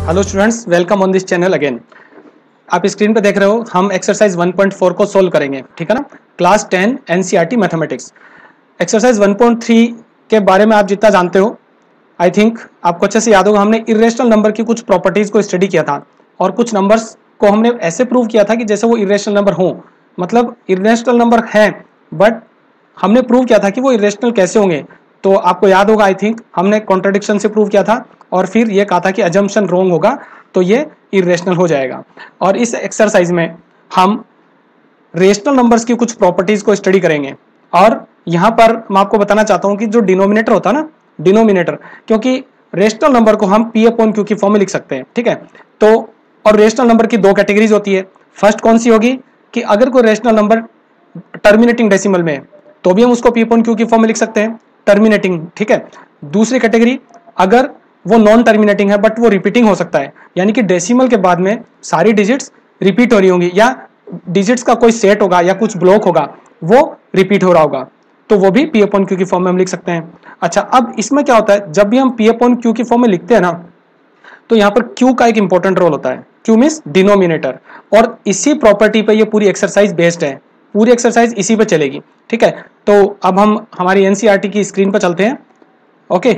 Hello students, welcome on this channel again. आप screen पे देख रहे हो, हम एक्सरसाइज 1.4 को सोल्व करेंगे, ठीक है ना। Class 10 NCERT mathematics. एक्सरसाइज 1.3 के बारे में आप जितना जानते हो, आई थिंक आपको अच्छे से याद होगा। हमने इरेशनल नंबर की कुछ प्रॉपर्टीज को स्टडी किया था और कुछ नंबर्स को हमने ऐसे प्रूव किया था कि जैसे वो इरेशनल नंबर हो, मतलब इरेशनल नंबर है बट हमने प्रूव किया था कि वो इरेशनल कैसे होंगे। तो आपको याद होगा, आई थिंक हमने कॉन्ट्रडिक्शन से प्रूव किया था और फिर ये कहा था कि अजम्पशन रॉन्ग होगा तो ये इरेशनल हो जाएगा। और इस एक्सरसाइज में हम रेशनल नंबर्स की कुछ प्रॉपर्टीज को स्टडी करेंगे। और यहां पर मैं आपको बताना चाहता हूं कि जो डिनोमिनेटर होता है ना, डिनोमिनेटर, क्योंकि रेशनल नंबर को हम पी अपॉन क्यू की फॉर्म में लिख सकते हैं, ठीक है। तो और रेशनल नंबर की दो कैटेगरीज होती है। फर्स्ट कौन सी होगी कि अगर कोई रेशनल नंबर टर्मिनेटिंग डेसिमल में तो भी हम उसको पी अपॉन क्यू की फॉर्म में लिख सकते हैं, टर्मिनेटिंग, ठीक है। दूसरी कैटेगरी, अगर वो नॉन टर्मिनेटिंग है बट वो रिपीटिंग हो सकता है, यानी कि डेसिमल के बाद में सारी डिजिट्स रिपीट हो रही होंगी या डिजिट्स का कोई सेट होगा या कुछ ब्लॉक होगा वो रिपीट हो रहा होगा, तो वो भी पी अपॉन क्यू की फॉर्म में हम लिख सकते हैं। अच्छा, अब इसमें क्या होता है, जब भी हम पी अपॉन क्यू की फॉर्म में लिखते हैं ना, तो यहाँ पर क्यू का एक इंपॉर्टेंट रोल होता है। क्यू मीन्स डिनोमिनेटर, और इसी प्रॉपर्टी पे ये पूरी एक्सरसाइज बेस्ड है। पूरी एक्सरसाइज इसी पे चलेगी, ठीक है। तो अब हम हमारी एनसीईआरटी की स्क्रीन पर चलते हैं। ओके,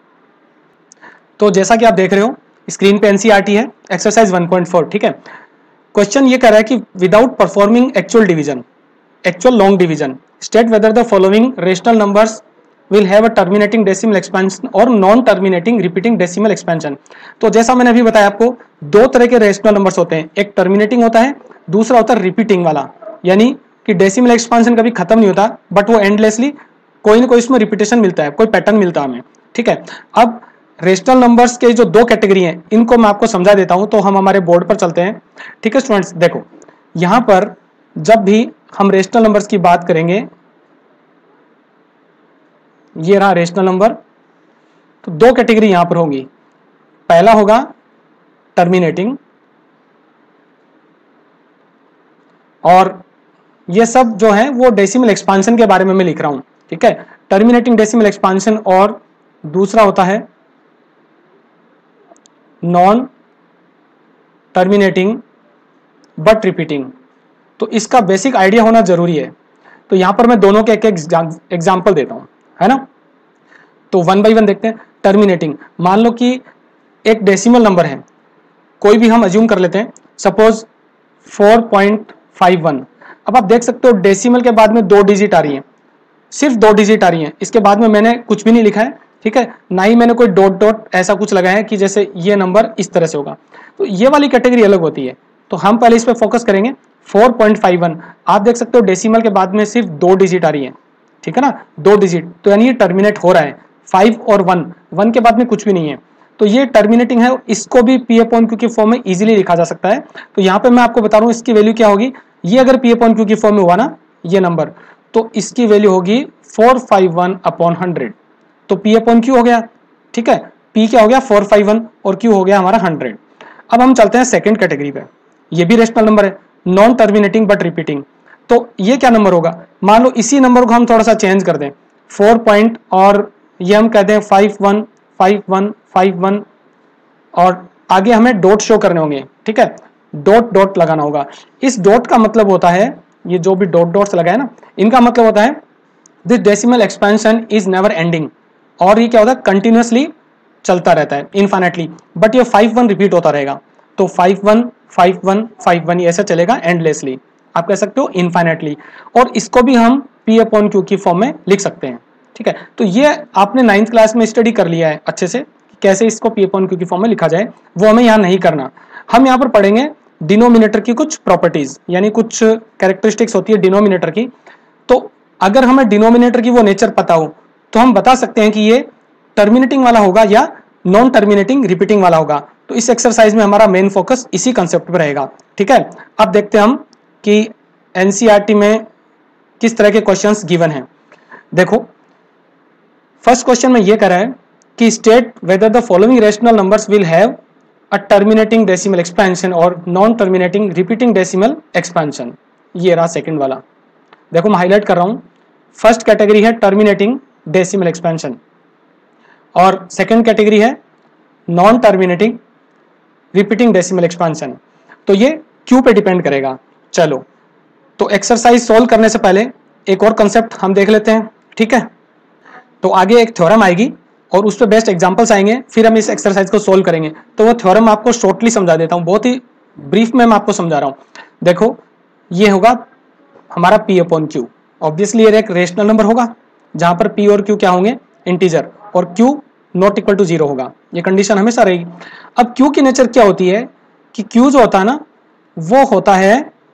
तो जैसा कि आप देख रहे हो स्क्रीन पे एनसीईआरटी है, एक्सरसाइज 1.4, ठीक है। क्वेश्चन ये कह रहा है कि without performing actual division, actual long division, state whether the following rational numbers will have a terminating decimal expansion और non terminating repeating decimal expansion. तो जैसा मैंने अभी बताया आपको, दो तरह के रेशनल नंबर्स होते हैं, एक टर्मिनेटिंग होता है, दूसरा होता है रिपीटिंग वाला, यानी कि डेसिमल एक्सपेंशन कभी खत्म नहीं होता बट वो एंडलेसली कोई ना कोई इसमें रिपीटेशन मिलता है, कोई पैटर्न मिलता है हमें, ठीक है। अब रेशनल नंबर्स के जो दो कैटेगरी हैं इनको मैं आपको समझा देता हूं। तो हम हमारे बोर्ड पर चलते हैं, ठीक है स्टूडेंट्स। देखो यहां पर जब भी हम रेशनल नंबर्स की बात करेंगे, ये रहा रेशनल नंबर, तो दो कैटेगरी यहां पर होगी। पहला होगा टर्मिनेटिंग, और ये सब जो है वो डेसिमल एक्सपांशन के बारे में मैं लिख रहा हूं, ठीक है। टर्मिनेटिंग डेसिमल एक्सपांशन, और दूसरा होता है नॉन टर्मिनेटिंग बट रिपीटिंग। तो इसका बेसिक आइडिया होना जरूरी है। तो यहां पर मैं दोनों के एक एग्जाम्पल देता हूं, है ना। तो वन बाय वन देखते हैं। टर्मिनेटिंग, मान लो कि एक डेसिमल नंबर है, कोई भी हम अज्यूम कर लेते हैं, सपोज 4.51। अब आप देख सकते हो डेसिमल के बाद में दो डिजिट आ रही हैं, सिर्फ दो डिजिट आ रही हैं, इसके बाद में मैंने कुछ भी नहीं लिखा है, ठीक है, ना ही मैंने कोई डॉट डॉट ऐसा कुछ लगाया है कि जैसे ये नंबर इस तरह से होगा। तो ये वाली कैटेगरी अलग होती है, तो हम पहले इस पर फोकस करेंगे। 4.51 आप देख सकते हो डेसिमल के बाद में सिर्फ दो डिजिट आ रही है, ठीक है ना, दो डिजिट, तो यानी ये टर्मिनेट हो रहा है। 5 और 1 के बाद में कुछ भी नहीं है, तो ये टर्मिनेटिंग है। इसको भी पी अपॉन क्यू की फॉर्म में इजीली लिखा जा सकता है। तो यहाँ पे मैं आपको बता रहा हूँ इसकी वैल्यू क्या होगी। ये अगर पी अपॉन क्यू की फॉर्म में हुआ ना ये नंबर, तो इसकी वैल्यू होगी 451 अपॉन 100। तो पी अपॉन क्यू हो गया, ठीक है, पी क्या हो गया 451 और क्यू हो गया हमारा 100। अब हम चलते हैं सेकेंड कैटेगरी पे, ये भी रेशनल नंबर है, नॉन टर्मिनेटिंग बट रिपीटिंग। तो ये क्या नंबर होगा, मान लो इसी नंबर को हम थोड़ा सा चेंज कर दें, 4 पॉइंट और ये हम कहते हैं 515151, और आगे हमें डॉट शो करने होंगे, ठीक है, डॉट डॉट लगाना होगा। इस डॉट का मतलब होता है, ये जो भी डॉट डॉट्स लगाए ना, इनका मतलब होता है this decimal expansion is never ending, और ये क्या होता है कंटिन्यूसली चलता रहता है इनफाइनाइटली, बट ये 51 रिपीट होता रहेगा। तो 515151 ये ऐसा चलेगा एंडलेसली, आप कह सकते हो इनफाइनाइटली। और इसको भी हम पी अपॉन क्यू की फॉर्म में लिख सकते हैं, ठीक है। तो ये आपने 9th क्लास में स्टडी कर लिया है अच्छे से, कैसे इसको पी अपॉन क्यू की फॉर्म में लिखा जाए, वो हमें यहाँ नहीं करना। हम यहाँ पर पढ़ेंगे डिनोमिनेटर की कुछ प्रॉपर्टीज, यानी कुछ कैरेक्टरिस्टिक्स होती है डिनोमिनेटर की। तो अगर हमें डिनोमिनेटर की वो नेचर पता हो तो हम बता सकते हैं कि ये टर्मिनेटिंग वाला होगा या नॉन टर्मिनेटिंग रिपीटिंग वाला होगा। तो इस एक्सरसाइज में हमारा मेन फोकस इसी कंसेप्ट पर रहेगा, ठीक है। अब देखते हैं हम कि एनसीईआरटी में किस तरह के क्वेश्चंस गिवन हैं। देखो फर्स्ट क्वेश्चन में ये कह रहा है कि state whether the following rational numbers will have a terminating decimal expansion और non terminating repeating decimal expansion. ये रहा सेकंड वाला, देखो मैं हाईलाइट कर रहा हूं। फर्स्ट कैटेगरी है टर्मिनेटिंग डेसिमल एक्सपेंशन और सेकंड कैटेगरी है non terminating repeating decimal expansion, तो ये क्यू पे डिपेंड करेगा। चलो, तो एक्सरसाइज सोल्व करने से पहले एक और कंसेप्ट हम देख लेते हैं, ठीक है। तो आगे एक थ्योरम आएगी और उस पर बेस्ट एग्जांपल्स आएंगे, फिर हम इस एक्सरसाइज को सोल्व करेंगे। तो वो थ्योरम आपको शॉर्टली समझा देता हूँ, बहुत ही ब्रीफ में मैं आपको समझा रहा हूँ। देखो, ये होगा हमारा P अपॉन Q, ऑब्वियसली ये एक रेशनल नंबर होगा जहां पर P और Q क्या होंगे, इंटीजर, और Q नॉट इक्वल टू 0 होगा, ये कंडीशन हमेशा रहेगी। अब Q की नेचर क्या होती है कि Q जो होता है ना, वो होता है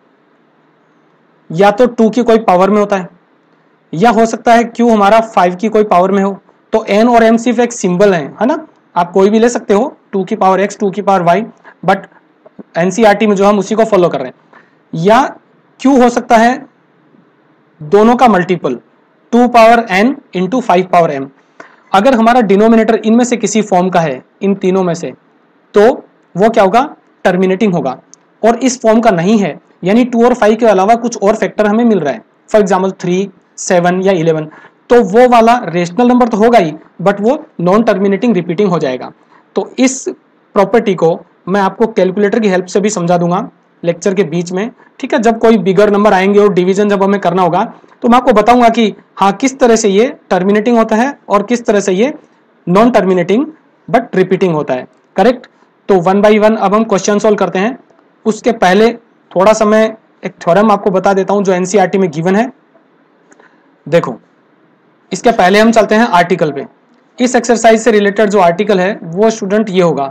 या तो 2 की कोई पावर में होता है, या हो सकता है Q हमारा 5 की कोई पावर में हो। तो N और M सिर्फ एक सिंबल है ना, आप कोई भी ले सकते हो, 2 की पावर X, 2 की पावर Y, बट NCERT में जो हम उसी को फॉलो कर रहे हैं। या Q हो सकता है दोनों का multiple, 2 power N into 5 power M। अगर हमारा डिनोमिनेटर इनमें से किसी फॉर्म का है, इन तीनों में से, तो वो क्या होगा, टर्मिनेटिंग होगा। और इस फॉर्म का नहीं है, यानी 2 और 5 के अलावा कुछ और फैक्टर हमें मिल रहा है, फॉर एग्जाम्पल 3, 7 या 11, तो वो वाला रेशनल नंबर तो होगा ही, बट वो नॉन टर्मिनेटिंग रिपीटिंग हो जाएगा। तो इस प्रॉपर्टी को मैं आपको कैलकुलेटर की हेल्प से भी समझा दूंगा लेक्चर के बीच में, ठीक है। जब कोई बिगर नंबर आएंगे और डिवीजन जब हमें करना होगा, तो मैं आपको बताऊंगा कि हाँ किस तरह से ये टर्मिनेटिंग होता है और किस तरह से ये नॉन टर्मिनेटिंग बट रिपीटिंग होता है, करेक्ट। तो 1 बाई 1 अब हम क्वेश्चन सोल्व करते हैं। उसके पहले थोड़ा सा मैं एक थ्योरम आपको बता देता हूं जो एनसीईआरटी में गिवन है। देखो, इसके पहले हम चलते हैं आर्टिकल पे। इस एक्सरसाइज से रिलेटेड जो आर्टिकल है वो स्टूडेंट ये होगा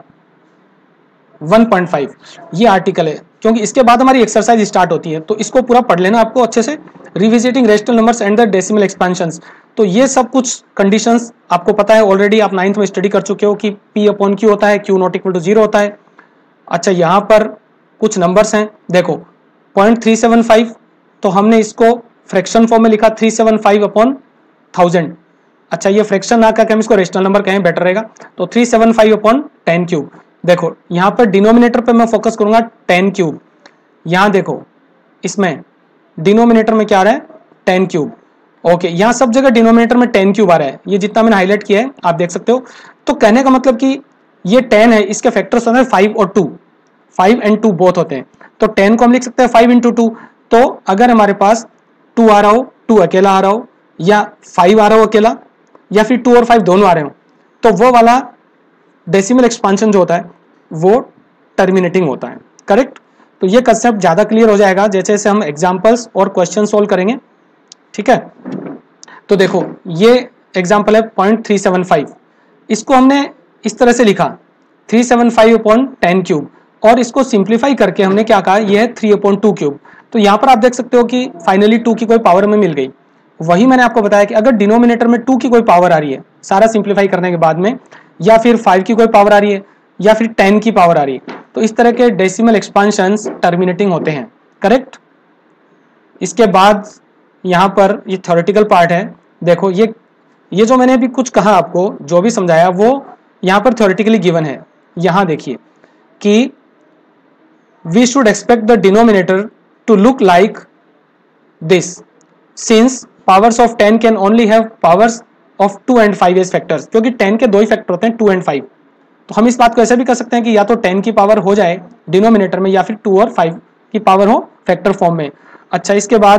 1.5, ये आर्टिकल है, क्योंकि इसके बाद हमारी एक्सरसाइज स्टार्ट होती है। तो इसको पूरा पढ़ लेना आपको अच्छे से, revisiting rational numbers and the decimal expansions. तो ये सब कुछ कंडीशंस आपको पता है ऑलरेडी, आप 9th में स्टडी कर चुके हो कि P अपॉन Q होता है, Q नॉट इक्वल टू 0 होता है। अच्छा, यहाँ पर कुछ नंबर्स हैं, देखो 0.375, तो हमने इसको फ्रैक्शन फॉर्म में लिखा 375 अपॉन 1000। अच्छा, ये फ्रैक्शन ना करके हम इसको रेशनल नंबर कहें, बेटर रहेगा। तो 375 अपॉन 10 क्यूब। देखो यहाँ पर डिनोमिनेटर पे मैं फोकस करूंगा 10 क्यूब। यहाँ देखो इसमें डिनोमिनेटर में क्या आ रहा है, 10 क्यूब। ओके, यहाँ सब जगह डिनोमिनेटर में 10 क्यूब आ रहा है, ये जितना मैंने हाईलाइट किया है आप देख सकते हो। तो कहने का मतलब कि ये 10 है, इसके फैक्टर्स होते हैं 5 और 2, 5 एंड 2 बोथ होते हैं। तो 10 को हम लिख सकते हैं 5 इंटू 2। तो अगर हमारे पास 2 आ रहा हो, 2 अकेला आ रहा हो, या 5 आ रहा हो अकेला, या फिर 2 और 5 दोनों आ रहे हो, तो वो वाला डेसिमल एक्सपांशन जो होता है वो टर्मिनेटिंग होता है, करेक्ट। तो ये कंसेप्ट ज्यादा क्लियर हो जाएगा जैसे जैसे हम एग्जांपल्स और क्वेश्चन सोल्व करेंगे, ठीक है। तो देखो ये एग्जांपल है 0.375, इसको हमने इस तरह से लिखा 375 अपॉन 10 क्यूब, और इसको सिंप्लीफाई करके हमने क्या कहा, ये है 3 अपॉन 2 क्यूब। तो यहाँ पर आप देख सकते हो कि फाइनली 2 की कोई पावर हमें मिल गई। वही मैंने आपको बताया कि अगर डिनोमिनेटर में 2 की कोई पावर आ रही है सारा सिंप्लीफाई करने के बाद में, या फिर 5 की कोई पावर आ रही है, या फिर 10 की पावर आ रही है, तो इस तरह के डेसिमल एक्सपांशंस टर्मिनेटिंग होते हैं, करेक्ट। इसके बाद यहाँ पर ये थ्योरेटिकल पार्ट है। देखो ये जो मैंने अभी कुछ कहा आपको, जो भी समझाया वो यहाँ पर थ्योरेटिकली गिवन है। यहाँ देखिए कि we should expect the denominator to look like this since powers of 10 can only have powers of 2 and 5 as factors, क्योंकि 10 के दो ही फैक्टर होते हैं, 2 एंड 5। तो हम इस बात को ऐसे भी कर सकते हैं कि या तो 10 की पावर हो जाए डिनोमिनेटर में, या फिर 2 और 5 की पावर हो फैक्टर फॉर्म में। अच्छा,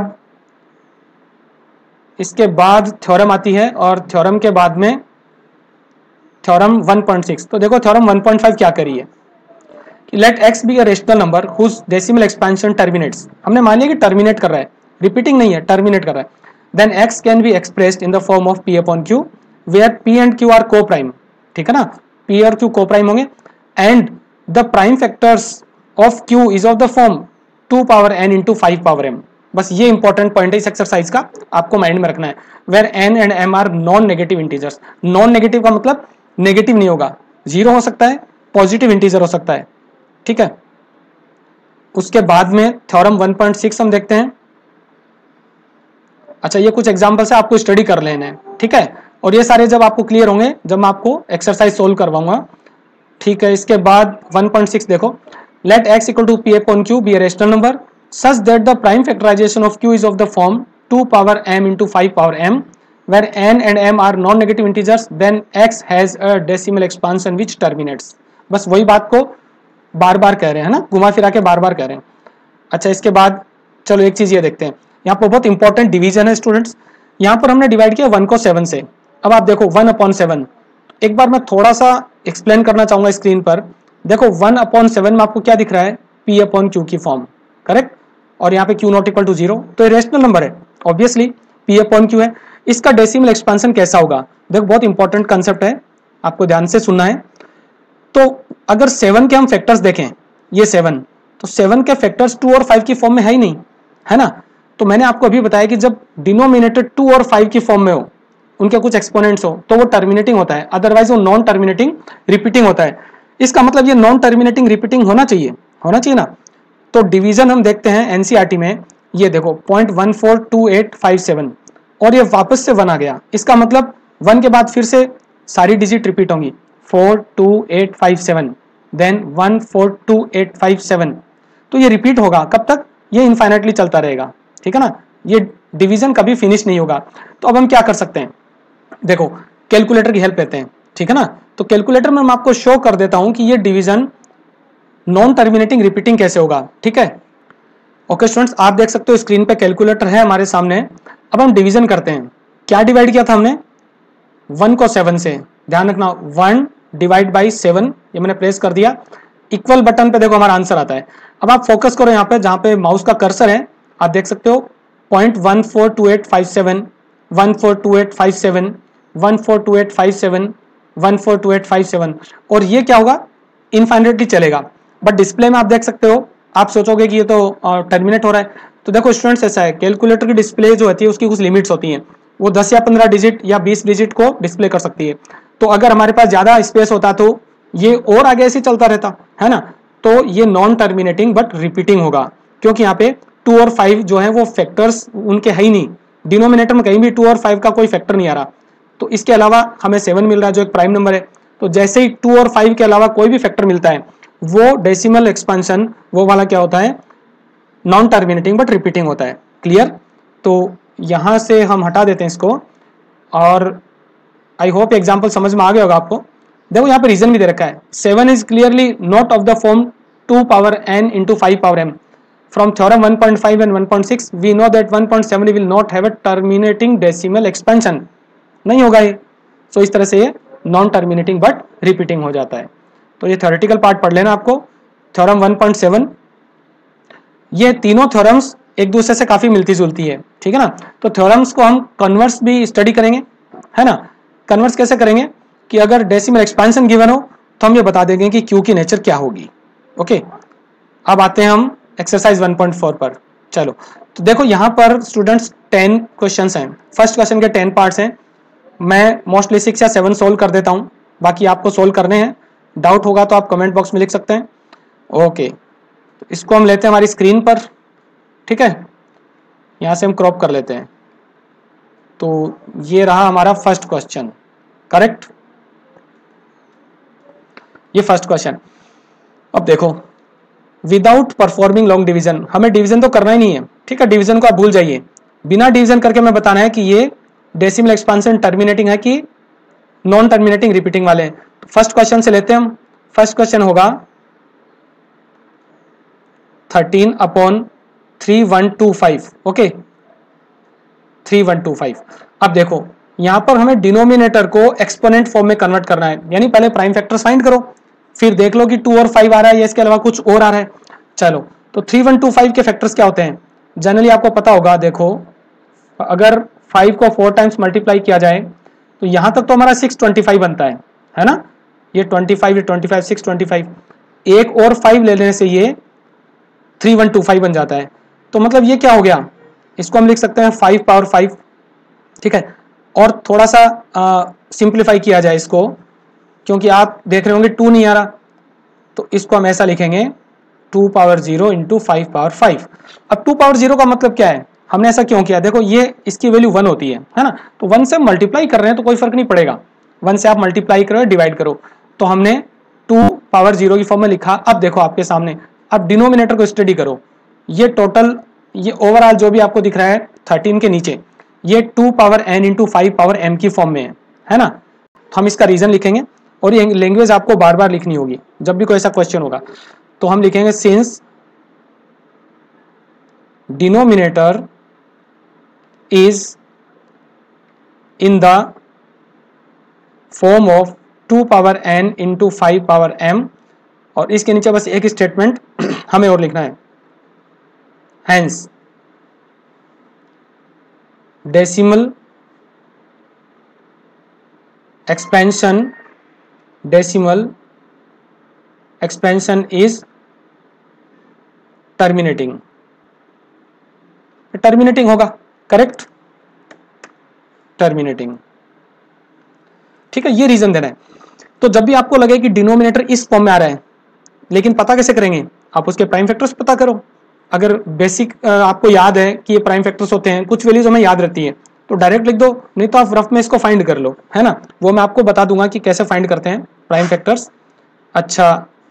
इसके बाद थ्योरम आती है, और थ्योरम के बाद में थ्योरम 1.6। तो देखो थ्योरम 1.5 क्या करी है कि let x be a rational number whose decimal expansion terminates. हमने मान लिया कि टर्मिनेट कर रहा है, रिपीटिंग नहीं है, टर्मिनेट कर रहा है। Then x can be expressed in the form of p upon q where p and q are coprime, ठीक है ना, p और q को प्राइम होंगे, and the prime factors of q is of the form 2 power n into 5 power m। बस ये important point है इस exercise का, आपको माइंड में रखना है। Where n and m are non negative integers. Non negative का मतलब नेगेटिव नहीं होगा, 0 हो सकता है, पॉजिटिव इंटीजर हो सकता है, ठीक है। उसके बाद में थ्योरम 1.6 हम देखते हैं। अच्छा, ये कुछ एग्जांपल से आपको स्टडी कर लेना है, ठीक है, और ये सारे जब आपको क्लियर होंगे जब मैं आपको एक्सरसाइज सोल्व करवाऊंगा, ठीक है। इसके बाद 1.6 देखो, let x equal to p upon q be a rational number such that the prime factorization of q is of the form 2 power m into 5 power m where n and m are non-negative integers, then x has a decimal expansion which terminates। बस वही बात को बार बार कह रहे हैं, है ना, घुमा फिरा के बार बार कह रहे हैं। अच्छा, इसके बाद चलो एक चीज़ ये देखते हैं, यहाँ पर बहुत इंपॉर्टेंट डिवीजन है स्टूडेंट्स। यहाँ पर हमने डिवाइड किया 1 को 7 से। अब आप देखो 1/7, एक बार मैं थोड़ा सा एक्सप्लेन करना चाहूंगा स्क्रीन पर। देखो 1/7 में आपको क्या दिख रहा है, P/Q की फॉर्म, करेक्ट, और यहाँ पे Q नॉट इक्वल टू 0, तो ये रेशनल नंबर है, ऑब्वियसली P/Q है। इसका डेसिमल एक्सपेंशन कैसा होगा, देखो बहुत इंपॉर्टेंट कंसेप्ट है, आपको ध्यान से सुनना है। तो अगर 7 के हम फैक्टर्स देखें, ये 7, तो 7 के फैक्टर्स 2 और 5 की फॉर्म में है ही नहीं, है ना। तो मैंने आपको अभी बताया कि जब डिनोमिनेटर 2 और 5 की फॉर्म में हो, उनके कुछ एक्सपोनेंट्स हो, तो वो टर्मिनेटिंग होता है, अदरवाइज वो नॉन टर्मिनेटिंग रिपीटिंग होता है। इसका मतलब ये नॉन टर्मिनेटिंग रिपीटिंग होना चाहिए ना। तो डिवीजन हम देखते हैं एनसीईआरटी में, ये देखो 0.142857 और ये वापस से 1 आ गया। इसका मतलब 1 के बाद फिर से सारी डिजिट रिपीट होंगी, 42857, देन 142857, तो ये रिपीट होगा कब तक, ये इनफाइनाइटली चलता रहेगा, ठीक है ना, ये डिवीजन कभी फिनिश नहीं होगा। तो अब हम क्या कर सकते हैं, देखो कैलकुलेटर की हेल्प लेते हैं, ठीक है ना। तो कैलकुलेटर में मैं आपको शो कर देता हूं कि ये डिवीजन नॉन टर्मिनेटिंग रिपीटिंग कैसे होगा, ठीक है। ओके स्टूडेंट्स, आप देख सकते हो स्क्रीन पे कैलकुलेटर है हमारे सामने। अब हम डिवीजन करते हैं, क्या डिवाइड किया था हमने, 1 को 7 से, ध्यान रखना 1 डिवाइड बाई 7, ये मैंने प्रेस कर दिया, इक्वल बटन पे देखो हमारा आंसर आता है। अब आप फोकस करो यहाँ पे, जहां पे माउस का कर्सर है, आप देख सकते हो 0.142857, 142857, 142857, 142857, और ये क्या होगा, इनफाइनाइटली चलेगा। बट डिस्प्ले में आप देख सकते हो, आप सोचोगे कि ये तो टर्मिनेट हो रहा है। तो देखो स्टूडेंट्स, ऐसा है, कैलकुलेटर की डिस्प्ले जो होती है उसकी कुछ लिमिट्स होती हैं, वो 10 या 15 डिजिट या 20 डिजिट को डिस्प्ले कर सकती है। तो अगर हमारे पास ज्यादा स्पेस होता तो ये और आगे ऐसे चलता रहता, है ना। तो ये नॉन टर्मिनेटिंग बट रिपीटिंग होगा, क्योंकि यहाँ पे 2 और 5 जो है वो फैक्टर्स उनके है ही नहीं, डिनोमिनेटर में कहीं भी 2 और 5 का कोई फैक्टर नहीं आ रहा। तो इसके अलावा हमें 7 मिल रहा है जो एक प्राइम नंबर है। तो जैसे ही 2 और 5 के अलावा कोई भी फैक्टर मिलता है, वो डेसिमल एक्सपेंशन वो वाला क्या होता है, नॉन टर्मिनेटिंग बट रिपीटिंग होता है। क्लियर, तो यहां से हम हटा देते हैं इसको, और आई होप एग्जाम्पल समझ में आ गया होगा आपको। देखो यहाँ पे रीजन भी दे रखा है, 7 is clearly not of the form 2 power n into 5 power m। From theorem 1.5 and 1.6 we know that 1.7 will not have a terminating decimal expansion, नहीं होगा ये। सो इस तरह से ये नॉन टर्मिनेटिंग बट रिपीटिंग हो जाता है। तो ये थ्योरेटिकल पार्ट पढ़ लेना आपको, थ्योरम 1.7, ये तीनों थ्योरम्स एक दूसरे से काफी मिलती जुलती है, ठीक है ना। तो थ्योरम्स को हम कन्वर्स भी स्टडी करेंगे, है ना। कन्वर्स कैसे करेंगे कि अगर डेसिमल एक्सपेंशन गिवन हो तो हम ये बता देंगे कि क्यू की नेचर क्या होगी। ओके, अब आते हैं हम एक्सरसाइज 1.4 पर। चलो, तो देखो यहाँ पर स्टूडेंट्स 10 क्वेश्चंस हैं, फर्स्ट क्वेश्चन के 10 पार्ट्स हैं। मैं मोस्टली 6 या 7 सोल्व कर देता हूँ, बाकी आपको सोल्व करने हैं। डाउट होगा तो आप कमेंट बॉक्स में लिख सकते हैं। ओके, तो इसको हम लेते हैं हमारी स्क्रीन पर, ठीक है, यहाँ से हम क्रॉप कर लेते हैं। तो ये रहा हमारा फर्स्ट क्वेश्चन, करेक्ट, ये फर्स्ट क्वेश्चन। अब देखो, विदाउट परफॉर्मिंग लॉन्ग डिवीजन, हमें डिवीजन तो करना ही नहीं है, ठीक है, डिवीजन को आप भूल जाइए। बिना डिवीजन करके हमें बताना है कि ये डेसिमल एक्सपेंशन टर्मिनेटिंग है कि नॉन टर्मिनेटिंग रिपीटिंग वाले हैं। तो फर्स्ट क्वेश्चन से लेते हैं हम। फर्स्ट क्वेश्चन होगा 13/3125, ओके, 3125। अब देखो यहां पर हमें डिनोमिनेटर को एक्सपोनेंट फॉर्म में कन्वर्ट करना है, यानी पहले प्राइम फैक्टर्स फाइंड करो, फिर देख लो कि 2 और 5 आ रहा है या इसके अलावा कुछ और आ रहा है। चलो, तो 3125 के फैक्टर्स क्या होते हैं, जनरली आपको पता होगा। देखो, अगर 5 को 4 टाइम्स मल्टीप्लाई किया जाए तो यहां तक तो हमारा 625 बनता है ना। ये 25, ये 25, 625, एक और 5 ले लेने से ये 3125 बन जाता है। तो मतलब ये क्या हो गया, इसको हम लिख सकते हैं 5 पावर 5, ठीक है। और थोड़ा सा सिंप्लीफाई किया जाए इसको, क्योंकि आप देख रहे होंगे 2 नहीं आ रहा, तो इसको हम ऐसा लिखेंगे 2 पावर 0 इंटू 5 पावर 5। अब 2 पावर 0 का मतलब क्या है, हमने ऐसा क्यों किया, देखो ये इसकी वैल्यू 1 होती है ना। तो 1 से मल्टीप्लाई कर रहे हैं तो कोई फर्क नहीं पड़ेगा, 1 से आप मल्टीप्लाई करो डिवाइड करो। तो हमने 2 पावर 0 की फॉर्म में लिखा। अब देखो आपके सामने, अब डिनोमिनेटर को स्टडी करो, ये टोटल, ये ओवरऑल जो भी आपको दिख रहा है 13 के नीचे, ये 2 power n into 5 power m की फॉर्म में है ना। तो हम इसका रीजन लिखेंगे, और ये लैंग्वेज आपको बार बार लिखनी होगी जब भी कोई ऐसा क्वेश्चन होगा। तो हम लिखेंगे since denominator is in the form of 2 power n into 5 power m, और इसके नीचे बस एक स्टेटमेंट हमें और लिखना है, hence decimal expansion is terminating होगा, करेक्ट, टर्मिनेटिंग। ठीक है, ये रीजन देना है। तो जब भी आपको लगे कि डिनोमिनेटर इस फॉर्म में आ रहा है, लेकिन पता कैसे करेंगे, आप उसके प्राइम फैक्टर्स पता करो। अगर बेसिक आपको याद है कि ये प्राइम फैक्टर्स होते हैं, कुछ वैल्यूज हमें याद रहती है, तो डायरेक्ट लिख दो, नहीं तो आप रफ में इसको फाइंड कर लो, है ना। वो मैं आपको बता दूंगा कि कैसे फाइंड करते हैं प्राइम फैक्टर्स। अच्छा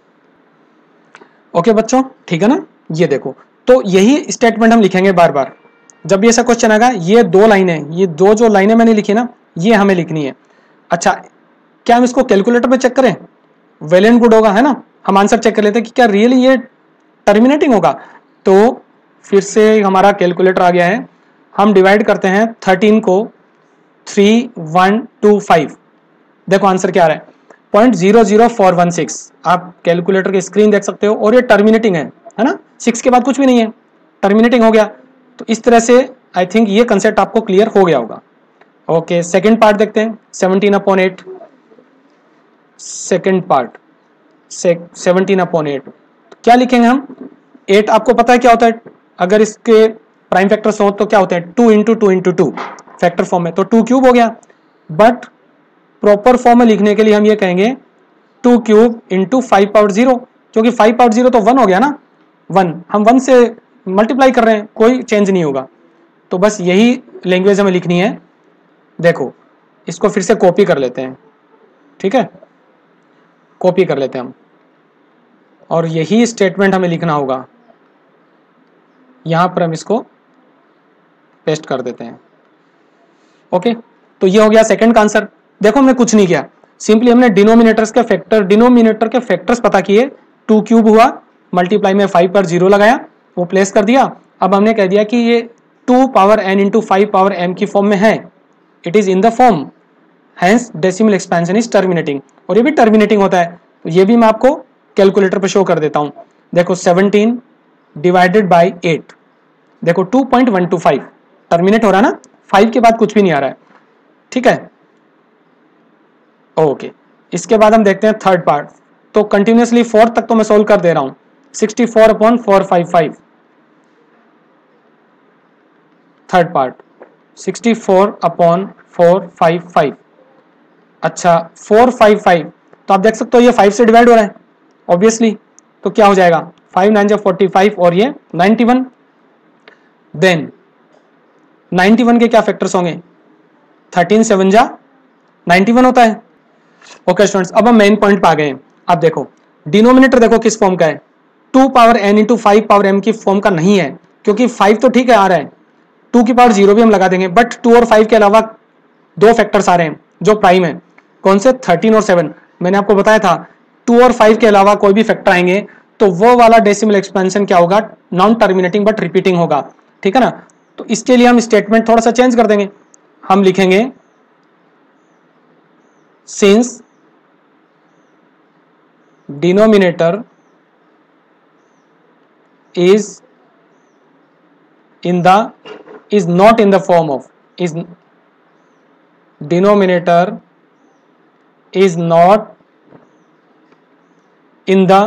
ओके बच्चों, ठीक है ना। ये देखो, तो यही स्टेटमेंट हम लिखेंगे बार बार जब भी ऐसा क्वेश्चन आएगा। ये 2 लाइनें, ये 2 जो लाइनें मैंने लिखी ना, ये हमें लिखनी है। अच्छा, क्या हम इसको कैलकुलेटर पे चेक करें? वेल एंड गुड होगा, है ना। हम आंसर चेक कर लेते हैं कि क्या रियली ये टर्मिनेटिंग होगा। तो फिर से हमारा कैलकुलेटर आ गया है। हम डिवाइड करते हैं 13 को 3, 1, 2, 5। देखो आंसर क्या आ रहा है, 0.00416। आप कैलकुलेटर की स्क्रीन देख सकते हो, और ये टर्मिनेटिंग है ना, 6 के बाद कुछ भी नहीं है, टर्मिनेटिंग हो गया। तो इस तरह से आई थिंक ये कंसेप्ट आपको क्लियर हो गया होगा। ओके, सेकेंड पार्ट देखते हैं, 17/8। सेकेंड पार्ट 17/8 क्या लिखेंगे हम? 8 आपको पता है क्या होता है, अगर इसके प्राइम फैक्टर्स हो तो क्या होते हैं, 2 × 2 × 2 फैक्टर फॉर्म में, तो 2 क्यूब हो गया। बट प्रॉपर फॉर्म में लिखने के लिए हम ये कहेंगे 2 क्यूब × 5 पावर 0, क्योंकि 5 पावर 0 तो 1 हो गया ना, 1 हम 1 से मल्टीप्लाई कर रहे हैं, कोई चेंज नहीं होगा। तो बस यही लैंग्वेज हमें लिखनी है। देखो इसको फिर से कॉपी कर लेते हैं, ठीक है, कॉपी कर लेते हैं हम, और यही स्टेटमेंट हमें लिखना होगा। यहां पर हम इसको पेस्ट कर देते हैं। ओके, तो ये हो गया सेकंड का आंसर। देखो हमने कुछ नहीं किया, सिंपली हमने डिनोमिनेटर के फैक्टर्स पता किए। 2 क्यूब हुआ, मल्टीप्लाई में 5 पर 0 लगाया, वो प्लेस कर दिया। अब हमने कह दिया कि ये 2 power n into 5 power m की फॉर्म में है, it is in the form, hence decimal expansion is terminating. और ये भी टर्मिनेटिंग होता है, तो ये भी मैं आपको कैलकुलेटर पे शो कर देता हूं। देखो 17 डिवाइडेड बाई 8, देखो 2.125 टर्मिनेट हो रहा है ना, 5 के बाद कुछ भी नहीं आ रहा है, ठीक है। ओके, इसके बाद हम देखते हैं थर्ड पार्ट। तो कंटिन्यूसली 4 तक तो मैं सोल्व कर दे रहा हूं, 64/455। Third part 64/455। अच्छा 455, तो आप देख सकते हो ये 5 से डिवाइड हो रहा है ऑब्वियसली, तो क्या हो जाएगा, 5 9 जा 45 और ये 91। देन 91 के क्या फैक्टर्स होंगे, 13 7 जा 91 होता है। ओके स्टूडेंट्स, अब हम मेन पॉइंट पे आ गए हैं। अब देखो डिनोमिनेटर देखो किस फॉर्म का है, 2 power n into 5 power m की फॉर्म का नहीं है, क्योंकि 5 तो ठीक है आ रहा है, 2 की पावर 0 भी हम लगा देंगे, बट 2 और 5 के अलावा 2 फैक्टर्स आ रहे हैं जो प्राइम है। कौन से, 13 और 7। मैंने आपको बताया था 2 और 5 के अलावा कोई भी फैक्टर आएंगे तो वो वाला डेसिमल एक्सपेंशन क्या होगा, नॉन टर्मिनेटिंग बट रिपीटिंग होगा, ठीक है ना। तो इसके लिए हम स्टेटमेंट थोड़ा सा चेंज कर देंगे, हम लिखेंगे since denominator is not in the form of, is denominator is not in the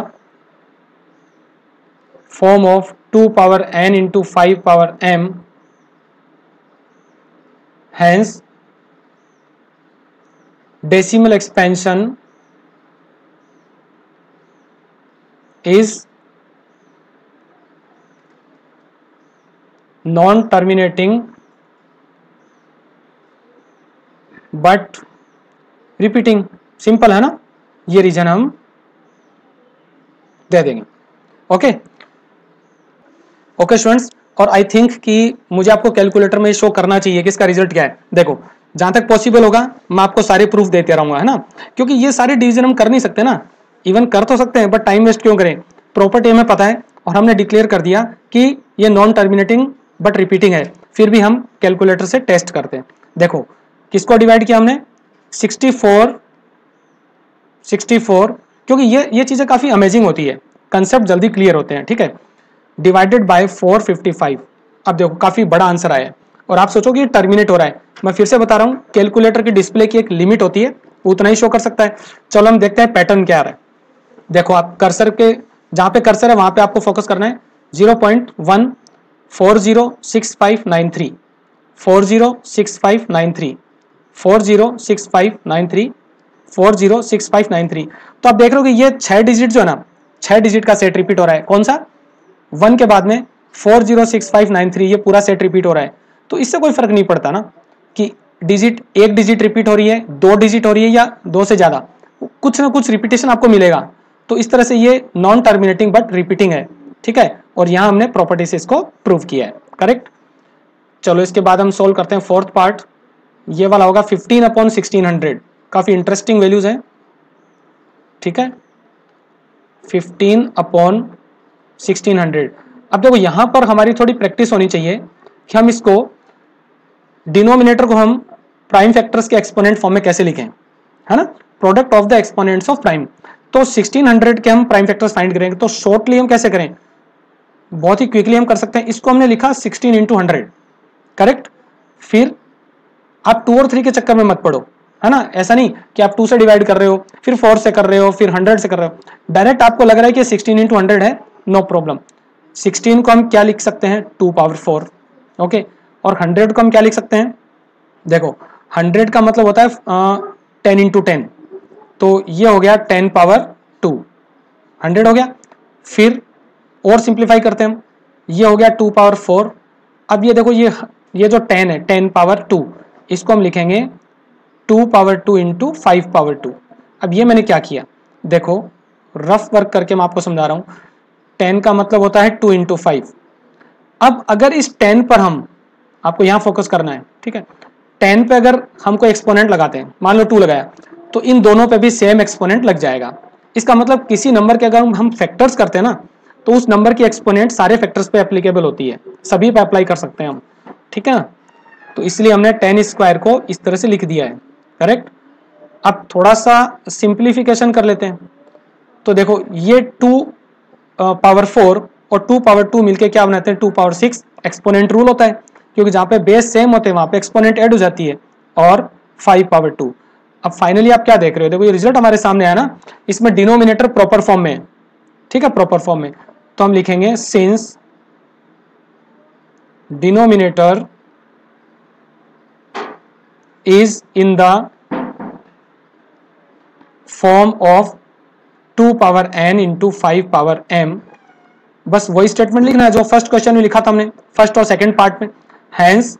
form of 2 power n into 5 power m, hence decimal expansion is non terminating but repeating. Simple है ना, ये reason हम दे देंगे। Okay okay students, और I think कि मुझे आपको calculator में शो करना चाहिए कि इसका रिजल्ट क्या है। देखो जहां तक पॉसिबल होगा मैं आपको सारे प्रूफ देते रहूंगा, है ना, क्योंकि ये सारे डिवीजन हम कर नहीं सकते ना, इवन कर तो सकते हैं बट टाइम वेस्ट क्यों करें। प्रॉपर्टी हमें पता है और हमने डिक्लेयर कर दिया कि ये नॉन टर्मिनेटिंग बट रिपीटिंग है, फिर भी हम कैलकुलेटर से टेस्ट करते हैं। देखो किसको डिवाइड किया हमने, 64, क्योंकि ये चीज़ें काफ़ी अमेजिंग होती है, कंसेप्ट जल्दी क्लियर होते हैं, ठीक है। Divided by 455। अब देखो काफ़ी बड़ा आंसर आया है और आप सोचो कि ये टर्मिनेट हो रहा है। मैं फिर से बता रहा हूँ, कैलकुलेटर की डिस्प्ले की एक लिमिट होती है, उतना ही शो कर सकता है। चलो हम देखते हैं पैटर्न क्या आ रहा है। देखो आप कर्सर के जहाँ पे कर्सर है वहाँ पे आपको फोकस करना है। 0.1406593, 406593, 406593, 406593। तो आप देख रहे हो कि ये 6 डिजिट जो है ना, 6 डिजिट का सेट रिपीट हो रहा है। कौन सा, 1 के बाद में 406593, ये पूरा सेट रिपीट हो रहा है। तो इससे कोई फर्क नहीं पड़ता ना कि डिजिट, एक डिजिट रिपीट हो रही है, 2 डिजिट हो रही है या 2 से ज्यादा, कुछ ना कुछ रिपीटेशन आपको मिलेगा। तो इस तरह से ये नॉन टर्मिनेटिंग बट रिपीटिंग है, ठीक है। और यहां हमने प्रॉपर्टी से इसको प्रूव किया है, करेक्ट। चलो इसके बाद हम सोल्व करते हैं फोर्थ पार्ट। ये वाला होगा 15/1600। काफी इंटरेस्टिंग वैल्यूज हैं, ठीक है। 15/1600। अब देखो यहां पर हमारी थोड़ी प्रैक्टिस होनी चाहिए कि हम इसको डिनोमिनेटर को हम प्राइम फैक्टर्स के एक्सपोनेंट फॉर्म में कैसे लिखें, है ना, product of the exponents of prime. तो 1600 के हम प्राइम फैक्टर्स फाइंड करेंगे, तो शॉर्टली हम कैसे करें, बहुत ही क्विकली हम कर सकते हैं। इसको हमने लिखा 16 × 100, करेक्ट। फिर आप 2 और 3 के चक्कर में मत पड़ो, है ना। ऐसा नहीं कि आप 2 से डिवाइड कर रहे हो, फिर 4 से कर रहे हो, फिर 100 से कर रहे हो। डायरेक्ट आपको लग रहा है कि 16 × 100 है, नो प्रॉब्लम। 16 को हम क्या लिख सकते हैं, 2⁴, ओके। और 100 को हम क्या लिख सकते हैं, देखो 100 का मतलब होता है 10 × 10, तो ये हो गया 10⁻², 100 हो गया। फिर और सिंप्लीफाई करते हैं हम, ये हो गया 2⁴। अब ये देखो ये जो 10 है, 10⁻², इसको हम लिखेंगे 2⁻² × 5⁻²। अब ये मैंने क्या किया, देखो रफ वर्क करके मैं आपको समझा रहा हूँ। 10 का मतलब होता है 2 × 5। अब अगर इस 10 पर हम, आपको यहाँ फोकस करना है, ठीक है। 10 पे अगर हमको एक्सपोनेंट लगाते हैं, मान लो 2 लगाया, तो इन दोनों पे भी सेम एक्सपोनेंट लग जाएगा। इसका मतलब किसी नंबर के अगर हम फैक्टर्स करते हैं ना, तो उस नंबर की एक्सपोनेंट सारे फैक्टर्स पे एप्लीकेबल होती है, सभी पे अप्लाई कर सकते हैं हम, ठीक है ना। तो इसलिए हमने 10² को इस तरह से लिख दिया है, करेक्ट। अब थोड़ा सा सिंप्लीफिकेशन कर लेते हैं। तो देखो ये 2⁴ और 2⁴ मिलके क्या बनाते हैं, 2⁶। एक्सपोनेंट रूल होता है, क्योंकि जहाँ पे बेस सेम होते हैं वहाँ पे एक्सपोनेंट ऐड हो जाती है, और 5⁻²। अब फाइनली आप क्या देख रहे हो, देखो ये रिजल्ट हमारे सामने आया ना, इसमें डिनोमिनेटर प्रॉपर फॉर्म में है, ठीक है, प्रॉपर फॉर्म में। तो हम लिखेंगे since denominator is in the form of 2⁻n × 5⁻m। बस वही स्टेटमेंट लिखना है जो फर्स्ट क्वेश्चन में लिखा था हमने, फर्स्ट और सेकंड पार्ट में। Hence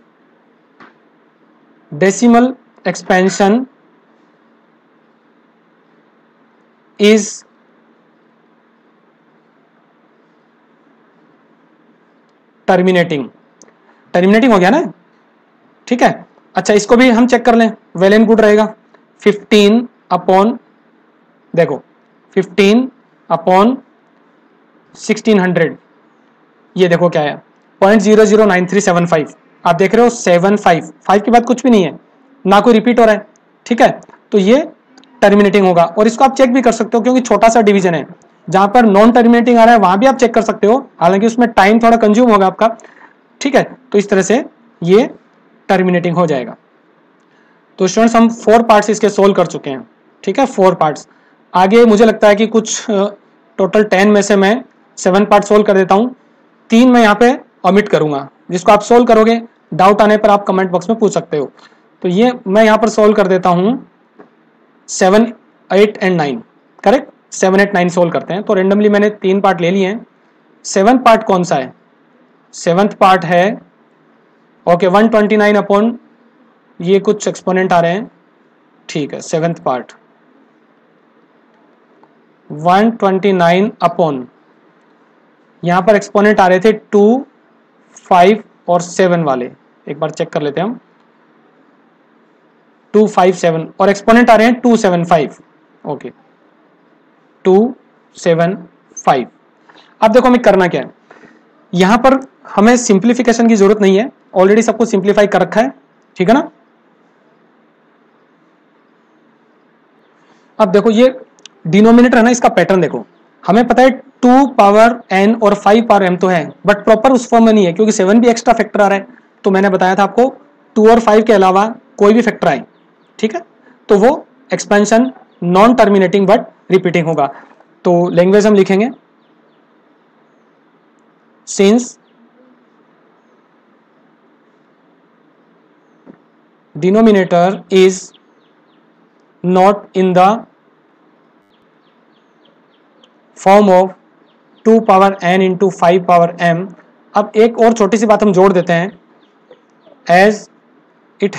decimal expansion is terminating. Terminating हो गया ना, ठीक है। अच्छा इसको भी हम चेक कर लें, वेल एंड गुड रहेगा। 15 देखो 15/1600, ये देखो क्या है, 0.009375। आप देख रहे हो 75, 5 के बाद कुछ भी नहीं है, ना कोई रिपीट हो रहा है, ठीक है। तो ये टर्मिनेटिंग होगा, और इसको आप चेक भी कर सकते हो क्योंकि छोटा सा डिवीजन है। जहां पर नॉन टर्मिनेटिंग आ रहा है वहां भी आप चेक कर सकते हो, हालांकि उसमें टाइम थोड़ा कंज्यूम होगा आपका, ठीक है। तो इस तरह से ये टर्मिनेटिंग हो जाएगा। तो स्टूडेंट्स हम 4 पार्ट्स इसके सोल्व कर चुके हैं, ठीक है, 4 पार्ट्स। आगे मुझे लगता है कि कुछ टोटल 10 में से मैं 7 पार्ट सोल्व कर देता हूँ, 3 मैं यहाँ पे ओमिट करूंगा, जिसको आप सोल्व करोगे, डाउट आने पर आप कमेंट बॉक्स में पूछ सकते हो। तो ये मैं यहाँ पर सोल्व कर देता हूँ 7, 8 और 9, करेक्ट। 7, 8, 9 सोल्व करते हैं। तो रेंडमली मैंने 3 पार्ट ले लिए हैं। 7th पार्ट कौन सा है, 7th पार्ट है ओके 129 ये कुछ एक्सपोनेंट आ रहे हैं, ठीक है। 7th पार्ट 129 यहाँ पर एक्सपोनेंट आ रहे थे 2, 5 और 7 वाले, एक बार चेक कर लेते हैं हम। 2, 5, 7 और एक्सपोनेंट आ रहे हैं 2, 7, 5, ओके 2, 7, 5। अब देखो हमें करना क्या है, यहां पर हमें सिंप्लीफिकेशन की जरूरत नहीं है, ऑलरेडी सब कुछ सिंप्लीफाई कर रखा है, ठीक है ना। अब देखो ये डिनोमिनेटर है ना, इसका पैटर्न देखो, हमें पता है 2 पावर n और 5 पावर m तो है, बट प्रॉपर उस फॉर्म में नहीं है क्योंकि 7 भी एक्स्ट्रा फैक्टर आ रहा है। तो मैंने बताया था आपको 2 और 5 के अलावा कोई भी फैक्टर आए, ठीक है, तो वो expansion non terminating but repeating होगा। तो लैंग्वेज हम लिखेंगे since denominator is not in the form of 2 power n into 5 power m। अब एक और छोटी सी बात हम जोड़ देते हैं, as it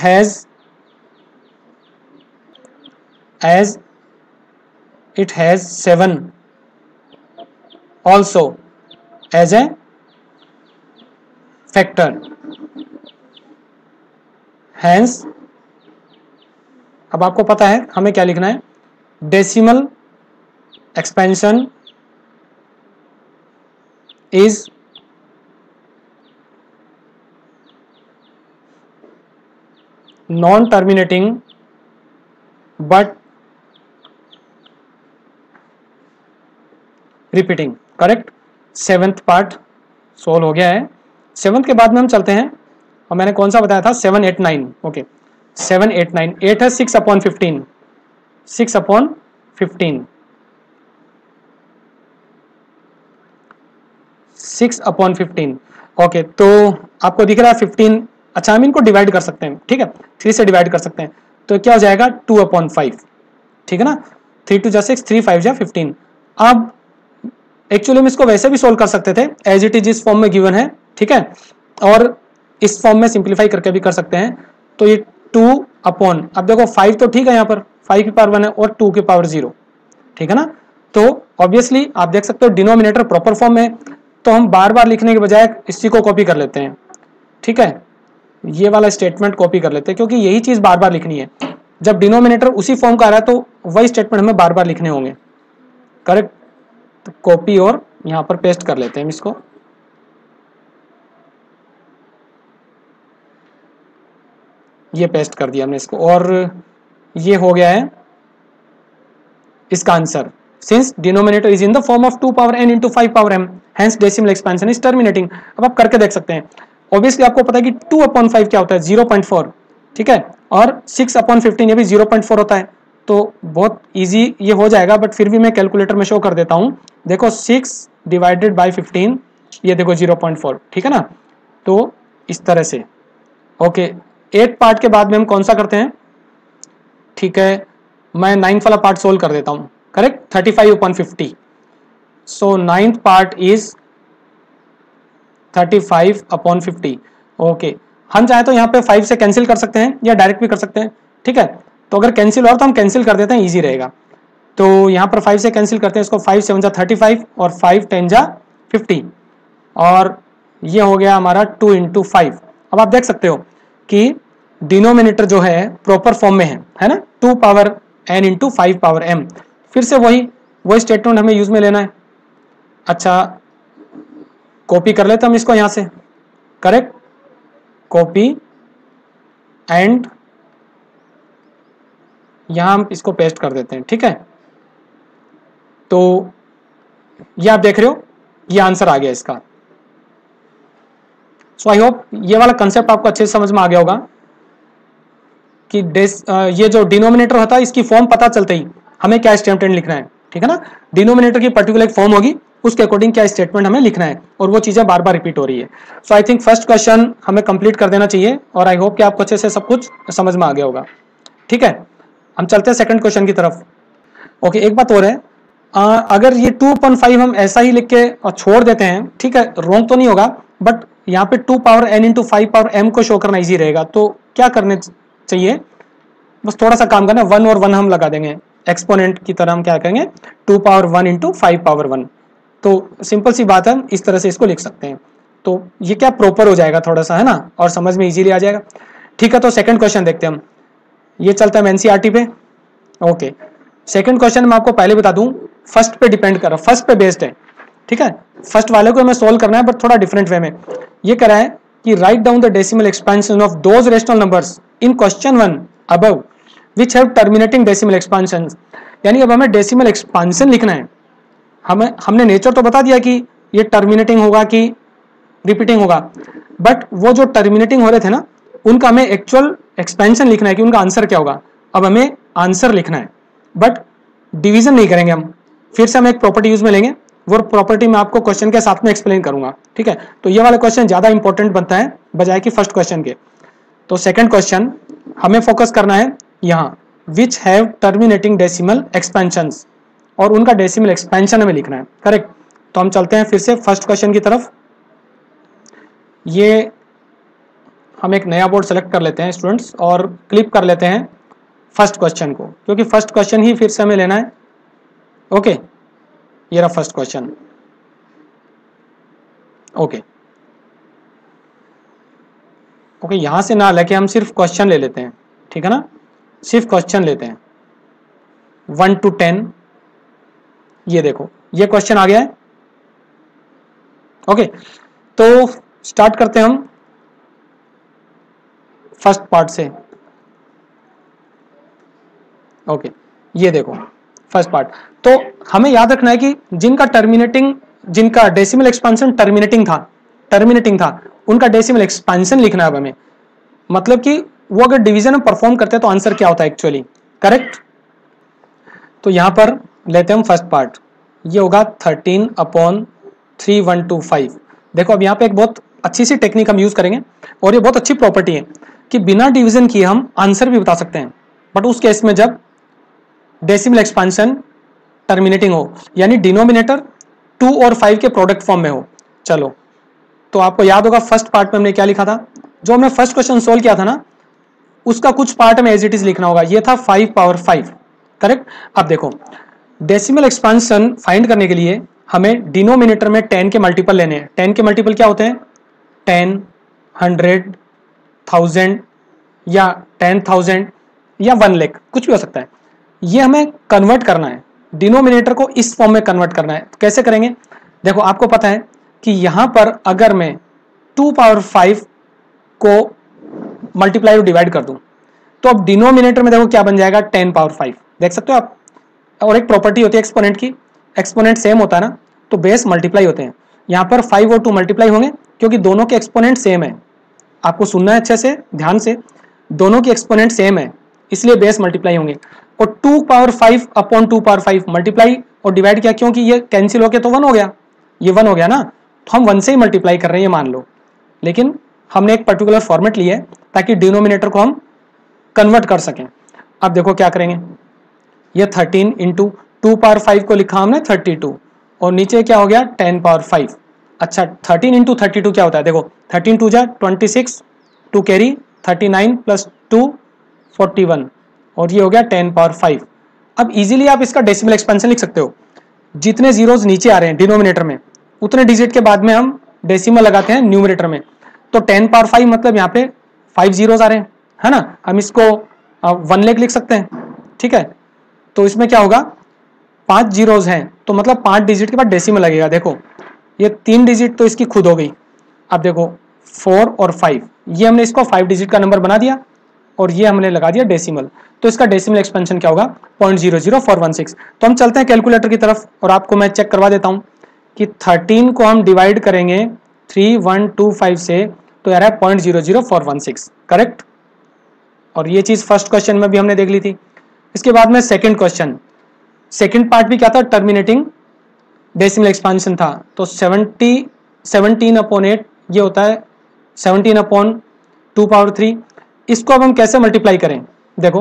has 7 also as a factor, hence. अब आपको पता है हमें क्या लिखना है, decimal expansion is non terminating but repeating. Correct, 7th part solve हो गया है। 7th के बाद में हम चलते हैं, और मैंने कौन सा बताया था, 7, 8, 9। ओके 7, 8, 9। 8 है 6/15, 6/15, 6/15। ओके, तो आपको दिख रहा है 15। अच्छा, हम इनको डिवाइड कर सकते हैं, ठीक है, 3 से डिवाइड कर सकते हैं, तो क्या हो जाएगा 2/5, ठीक है ना। 3 2 जा 6, 3 5 जा 15। अब एक्चुअली हम इसको वैसे भी सोल्व कर सकते थे, एज इट इज इस फॉर्म में गिवन है, ठीक है, और इस फॉर्म में सिंप्लीफाई करके भी कर सकते हैं। तो ये 2 अपॉन, अब देखो 5 तो ठीक है, यहाँ पर 5 की पावर 1 है और 2 की पावर 0, ठीक है ना। तो ऑब्वियसली आप देख सकते हो डिनोमिनेटर प्रॉपर फॉर्म में, तो हम बार बार लिखने के बजाय इसी को कॉपी कर लेते हैं, ठीक है, ये वाला स्टेटमेंट कॉपी कर लेते हैं, क्योंकि यही चीज बार बार लिखनी है। जब डिनोमिनेटर उसी फॉर्म का आ रहा है तो वही स्टेटमेंट हमें बार बार लिखने होंगे। करेक्ट, तो कॉपी और यहां पर पेस्ट कर लेते हैं इसको। ये पेस्ट कर दिया हमने इसको, और ये हो गया है इसका answer. Since denominator is in the form of 2 power n into 5 power m, hence decimal expansion is terminating. अब आप करके देख सकते हैं, ऑब्वियसली आपको पता है कि 2/5 क्या होता है, 0.4, ठीक है, और 6/15 ये भी 0.4 होता है, तो बहुत इजी ये हो जाएगा। बट फिर भी मैं कैलकुलेटर में शो कर देता हूं, देखो 6 डिवाइडेड बाई 15, ये देखो 0.4, ठीक है ना। तो इस तरह से। ओके, 8 पार्ट के बाद में हम कौन सा करते हैं, ठीक है, मैं 9th वाला पार्ट सोल्व कर देता हूं। Correct, 35/50। So 9th part is 35/50। Okay, हम चाहे तो यहाँ पे 5 से कैंसिल कर सकते हैं या डायरेक्ट भी कर सकते हैं, ठीक है। तो अगर कैंसिल हो तो हम कैंसिल कर देते हैं, इजी रहेगा। तो यहाँ पर 5 से कैंसिल करते हैं इसको, 5 7 जा 35 और 5 10 जा 50, और ये हो गया हमारा 2 इंटू 5। अब आप देख सकते हो कि डिनोमिनेटर जो है प्रॉपर फॉर्म में है ना, 2 power n into 5 power m। फिर से वही स्टेटमेंट हमें यूज में लेना है। अच्छा, कॉपी कर लेते हम इसको यहां से। करेक्ट, कॉपी एंड यहां हम इसको पेस्ट कर देते हैं, ठीक है। तो ये आप देख रहे हो, ये आंसर आ गया इसका। सो आई होप ये वाला कंसेप्ट आपको अच्छे से समझ में आ गया होगा कि ये जो डिनोमिनेटर होता है इसकी फॉर्म पता चलते ही हमें क्या स्टेटमेंट लिखना है, ठीक है ना। डिनोमिनेटर की पर्टिकुलर एक फॉर्म होगी, उसके अकॉर्डिंग क्या स्टेटमेंट हमें लिखना है, और वो चीजें बार बार रिपीट हो रही है। So I think first question हमें कंप्लीट कर देना चाहिए, और आई होप कि आपको अच्छे से सब कुछ समझ में आ गया होगा, ठीक है। हम चलते हैं सेकंड क्वेश्चन की तरफ। ओके, एक बात और है, अगर ये 2/5 हम ऐसा ही लिख के और छोड़ देते हैं, ठीक है, रॉन्ग तो नहीं होगा, बट यहाँ पे 2 power n into 5 power m को शो करना इजी रहेगा। तो क्या करने चाहिए, बस थोड़ा सा काम करना, 1 और 1 हम लगा देंगे एक्सपोनेंट की तरह। हम क्या करेंगे, 2 पावर 1 इंटू 5 पावर 1। तो सिंपल सी बात है, हम इस तरह से इसको लिख सकते हैं। तो ये क्या प्रॉपर हो जाएगा थोड़ा सा, है ना, और समझ में इजीली आ जाएगा, ठीक है। तो सेकंड क्वेश्चन देखते हैं हम, ये चलता है एनसीईआरटी पे। ओके, सेकंड क्वेश्चन मैं आपको पहले बता दूं, फर्स्ट पे डिपेंड कर रहा, फर्स्ट पे बेस्ड है। ठीक है, फर्स्ट वाले को हमें सोल्व करना है बट थोड़ा डिफरेंट वे में। ये कह रहा है कि write down the decimal expansion of those rational numbers in question 1 above which have terminating decimal expansion. यानी अब हमें डेसिमल एक्सपेंशन लिखना है। हमने नेचर तो बता दिया कि ये टर्मिनेटिंग होगा कि रिपीटिंग होगा, बट वो जो टर्मिनेटिंग हो रहे थे ना उनका हमें एक्चुअल एक्सपेंशन लिखना है कि उनका आंसर क्या होगा। अब हमें आंसर लिखना है बट डिवीजन नहीं करेंगे हम, फिर से हम एक प्रॉपर्टी यूज में लेंगे, वो प्रॉपर्टी मैं आपको क्वेश्चन के साथ में एक्सप्लेन करूंगा। ठीक है, तो ये वाला क्वेश्चन ज्यादा इंपॉर्टेंट बनता है बजाय कि फर्स्ट क्वेश्चन के। तो सेकंड क्वेश्चन हमें फोकस करना है यहाँ, which have terminating decimal expansions, और उनका डेसिमल एक्सपेंशन हमें लिखना है। करेक्ट, तो हम चलते हैं फिर से फर्स्ट क्वेश्चन की तरफ। ये हम एक नया बोर्ड सेलेक्ट कर लेते हैं स्टूडेंट्स और क्लिक कर लेते हैं फर्स्ट क्वेश्चन को, क्योंकि फर्स्ट क्वेश्चन ही फिर से हमें लेना है। ओके, ये रहा फर्स्ट क्वेश्चन। ओके, यहां से ना लेके हम सिर्फ क्वेश्चन ले लेते हैं, ठीक है ना, सिर्फ क्वेश्चन लेते हैं 1 to 10। ये देखो ये क्वेश्चन आ गया है। ओके, तो स्टार्ट करते हैं हम फर्स्ट पार्ट से। ओके, ये देखो फर्स्ट पार्ट। तो हमें याद रखना है कि जिनका डेसिमल एक्सपेंशन टर्मिनेटिंग था उनका डेसिमल एक्सपेंशन लिखना है अब हमें। मतलब कि वो अगर डिवीजन में परफॉर्म करते हैं तो आंसर क्या होता है एक्चुअली। करेक्ट, तो यहां पर लेते हैं हम फर्स्ट पार्ट, ये होगा 13/3125। देखो अब यहाँ पे एक बहुत अच्छी सी टेक्निक हम यूज करेंगे और ये बहुत अच्छी प्रॉपर्टी है कि बिना डिवीजन किए हम आंसर भी बता सकते हैं, बट उस केस में जब डेसिमल एक्सपेंशन टर्मिनेटिंग हो, यानी डिनोमिनेटर 2 और 5 के प्रोडक्ट फॉर्म में हो। चलो, तो आपको याद होगा फर्स्ट पार्ट में हमने क्या लिखा था, जो हमने फर्स्ट क्वेश्चन सोल्व किया था ना, उसका कुछ पार्ट में एज इट इज लिखना होगा। ये था 5/5। करेक्ट, अब देखो डेसिमल एक्सपेंशन फाइंड करने के लिए हमें डिनोमिनेटर में 10 के मल्टीपल लेने हैं। 10 के मल्टीपल क्या होते हैं, 10, 100, 1000 या 10,000 या 1 लाख, कुछ भी हो सकता है। ये हमें कन्वर्ट करना है, डिनोमिनेटर को इस फॉर्म में कन्वर्ट करना है। कैसे करेंगे, देखो आपको पता है कि यहां पर अगर मैं 2/5 को मल्टीप्लाई और डिवाइड कर दूं तो अब डिनोमिनेटर में देखो क्या बन जाएगा, 10/5। देख सकते हो आप। और एक प्रॉपर्टी होती है एक्सपोनेंट की, एक्सपोनेंट सेम होता है ना तो बेस मल्टीप्लाई होते हैं। यहाँ पर 5 और 2 मल्टीप्लाई होंगे क्योंकि दोनों के एक्सपोनेंट सेम है। आपको सुनना है अच्छे से ध्यान से, दोनों के एक्सपोनेंट सेम है इसलिए बेस मल्टीप्लाई होंगे। और 2/5/2/5 मल्टीप्लाई और डिवाइड किया क्योंकि ये कैंसिल होके तो 1 हो गया, ये 1 हो गया ना, तो हम 1 से ही मल्टीप्लाई कर रहे हैं ये मान लो। लेकिन हमने एक पर्टिकुलर फॉर्मेट ली है ताकि डिनोमिनेटर को हम कन्वर्ट कर सकें। अब देखो क्या करेंगे, ये 13 इंटू 2/5 को लिखा हमने 32 और नीचे क्या हो गया 10/5। अच्छा 13 इंटू 32 क्या होता है, देखो 13 2 जा 26, 2 कैरी 39 प्लस 2 41 और ये हो गया 10/5। अब इजीली आप इसका डेसिमल एक्सपेंशन लिख सकते हो। जितने जीरोज नीचे आ रहे हैं डिनोमिनेटर में उतने डिजिट के बाद में हम डेसिमल लगाते हैं न्यूमरेटर में। तो 10/5 मतलब यहाँ पे 5 जीरोज आ रहे हैं, है ना। हम इसको 1 लाख लिख सकते हैं, ठीक है। तो इसमें क्या होगा, 5 जीरोज हैं तो मतलब 5 डिजिट के बाद डेसिमल लगेगा। देखो ये 3 डिजिट तो इसकी खुद हो गई। अब देखो 4 और 5, ये हमने इसको 5 डिजिट का नंबर बना दिया और ये हमने लगा दिया डेसिमल। तो इसका डेसिमल एक्सपेंशन क्या होगा 0.00416। तो हम चलते हैं कैलकुलेटर की तरफ और आपको मैं चेक करवा देता हूं कि 13 को हम डिवाइड करेंगे 3125 से तो यार है 0.00416। करेक्ट, और ये चीज फर्स्ट क्वेश्चन में भी हमने देख ली थी। इसके बाद में सेकंड क्वेश्चन, सेकंड पार्ट भी क्या था, टर्मिनेटिंग डेसिमल एक्सपेंशन था। तो 17/8 ये होता है 17/2/3। इसको अब हम कैसे मल्टीप्लाई करें, देखो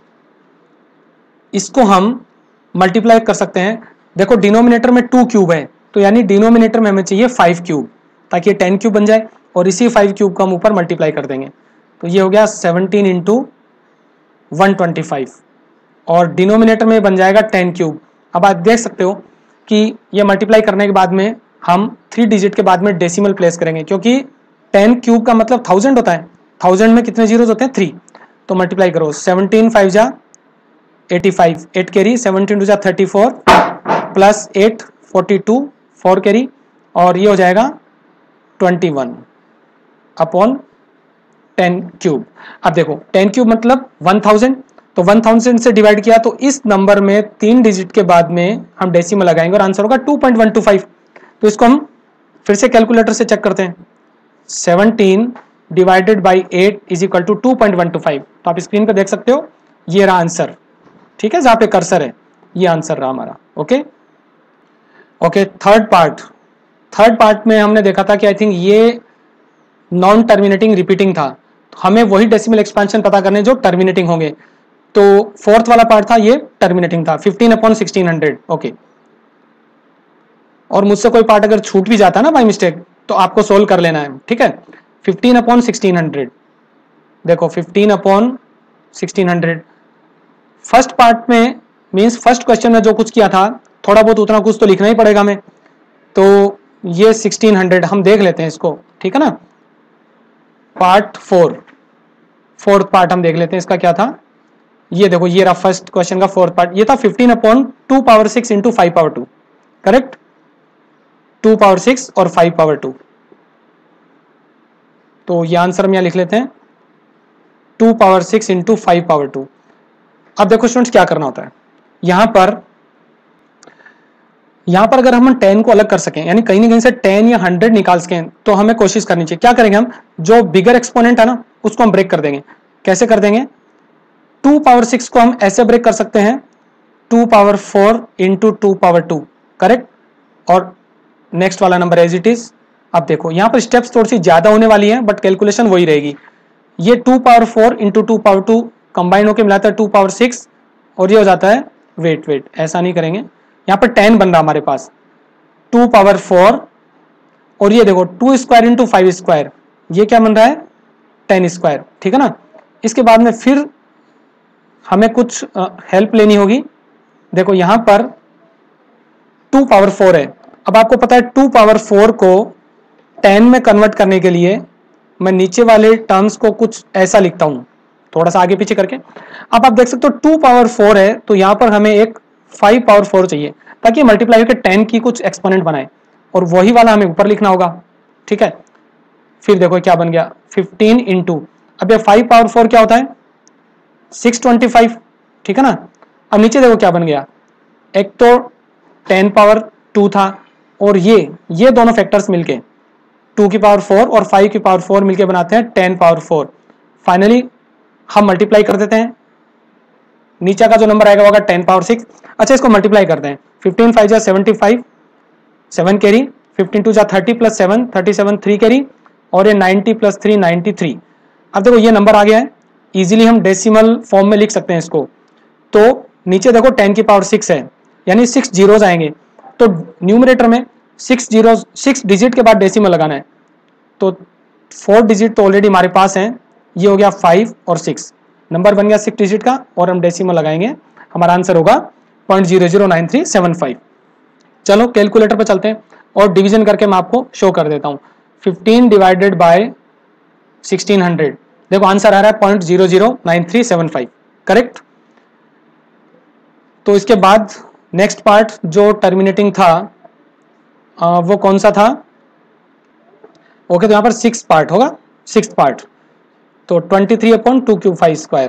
इसको हम मल्टीप्लाई कर सकते हैं। देखो डिनोमिनेटर में 2 क्यूब है तो यानी डिनोमिनेटर में हमें चाहिए 5 क्यूब ताकि ये 10 क्यूब बन जाए और इसी 5 क्यूब को हम ऊपर मल्टीप्लाई कर देंगे। तो ये हो गया 17 इंटू 125 और डिनोमिनेटर में बन जाएगा 10 क्यूब। अब आप देख सकते हो कि ये मल्टीप्लाई करने के बाद में हम 3 डिजिट के बाद में डेसिमल प्लेस करेंगे क्योंकि 10 क्यूब का मतलब 1000 होता है। 1000 में कितने जीरोज होते हैं 3। तो मल्टीप्लाई करो 17 5 जा 85, 8 कैरी 17 2 जा 34 प्लस 8 42 4 कैरी, और ये हो जाएगा 21 अपॉन 10 क्यूब। अब देखो 10 क्यूब मतलब 1000, तो 1000 से डिवाइड किया तो इस नंबर में 3 डिजिट के बाद में हम डेसिमल लगाएंगे और आंसर होगा 2.125। तो इसको हम फिर से कैलकुलेटर से चेक करते हैं। 17 divided by 8 is equal to 2.125। तो आप स्क्रीन पे देख सकते हो, ये रहा आंसर, ठीक है, जहां पे कर्सर है ये आंसर रहा हमारा। ओके ओके, थर्ड पार्ट में हमने देखा था कि आई थिंक ये नॉन टर्मिनेटिंग रिपीटिंग था, तो हमें वही डेसिमल एक्सपेंशन पता करने जो टर्मिनेटिंग होंगे। तो फोर्थ वाला पार्ट था, ये टर्मिनेटिंग था, 15/1600। ओके, और मुझसे कोई पार्ट अगर छूट भी जाता है ना बाय मिस्टेक, तो आपको सोल्व कर लेना है, ठीक है। 15/1600, देखो 15/1600 फर्स्ट पार्ट में, मींस फर्स्ट क्वेश्चन में जो कुछ किया था थोड़ा बहुत उतना कुछ तो लिखना ही पड़ेगा हमें। तो ये 1600 हम देख लेते हैं इसको, ठीक है ना। पार्ट फोर्थ पार्ट हम देख लेते हैं, इसका क्या था। ये देखो, ये रहा फर्स्ट क्वेश्चन का फोर्थ पार्ट, ये था 15/2⁶ इंटू 5/2, करेक्ट। 2⁶ और 5/2, तो ये आंसर हम यहां लिख लेते हैं 2⁶ इंटू 5/2। अब देखो स्टूडेंट्स क्या करना होता है, यहां पर अगर हम 10 को अलग कर सकें, यानी कहीं ना कहीं से 10 या 100 निकाल सकें, तो हमें कोशिश करनी चाहिए। क्या करेंगे हम, जो बिगर एक्सपोनेंट है ना उसको हम ब्रेक कर देंगे। कैसे कर देंगे, 2⁶ को हम ऐसे ब्रेक कर सकते हैं 2⁴ इंटू 2/2, करेक्ट। और नेक्स्ट वाला नंबर एज इट इज। अब देखो यहाँ पर स्टेप्स थोड़ी सी ज्यादा होने वाली है, बट कैलकुलेशन वही रहेगी। ये 2⁴ इंटू 2/2 कंबाइन होकर मिलाता है 2⁶, और ये हो जाता है वेट ऐसा नहीं करेंगे, यहाँ पर 10 बन रहा हमारे पास 2⁴, और ये देखो 2² इंटू 5², ये क्या बन रहा है 10², ठीक है ना। इसके बाद में फिर हमें कुछ हेल्प लेनी होगी। देखो यहाँ पर 2⁴ है, अब आपको पता है 2⁴ को 10 में कन्वर्ट करने के लिए मैं नीचे वाले टर्म्स को कुछ ऐसा लिखता हूं, थोड़ा सा आगे पीछे करके। अब आप देख सकते हो 2⁴ है, तो यहां पर हमें एक 5⁴ चाहिए, ताकि मल्टीप्लाई होकर 10 की कुछ एक्सपोनेंट बनाए, और वही वाला हमें ऊपर लिखना होगा, ठीक है। फिर देखो क्या बन गया 15 इंटू, अब ये 5⁴ क्या होता है 625, ठीक है ना। अब नीचे देखो क्या बन गया, एक तो 10⁻2 था, और ये दोनों फैक्टर्स मिलके 2⁴ और 5⁴ मिलके बनाते हैं 10⁻4। फाइनली हम मल्टीप्लाई कर देते हैं, नीचे का जो नंबर आएगा होगा 10⁻6। अच्छा, इसको मल्टीप्लाई करते हैं, 15 5 जा 75, 7 कैरी, 15 2 जा 30 + 7 37, 3 कैरी, और ये 90 + 3 93। अब देखो ये नंबर आ गया है, इजीली हम डेसिमल फॉर्म में लिख सकते हैं इसको। तो नीचे देखो 10⁶ है, यानी 6 जीरोज आएंगे, तो न्यूमरेटर में 6 डिजिट के बाद डेसिमल लगाना है। तो 4 डिजिट तो ऑलरेडी हमारे पास हैं, ये हो गया 5 और 6, नंबर बन गया 6 डिजिट का, और हम डेसिमल लगाएंगे, हमारा आंसर होगा 0.009375। चलो कैलकुलेटर पे चलते हैं और डिवीजन करके मैं आपको शो कर देता हूँ। 15 डिवाइडेड बाय 1600, देखो आंसर आ रहा है 0.009375, करेक्ट। तो इसके बाद नेक्स्ट पार्ट जो टर्मिनेटिंग था वो कौन सा था, ओके, तो यहाँ पर 6 पार्ट होगा, 6th पार्ट, तो 23/2⁵,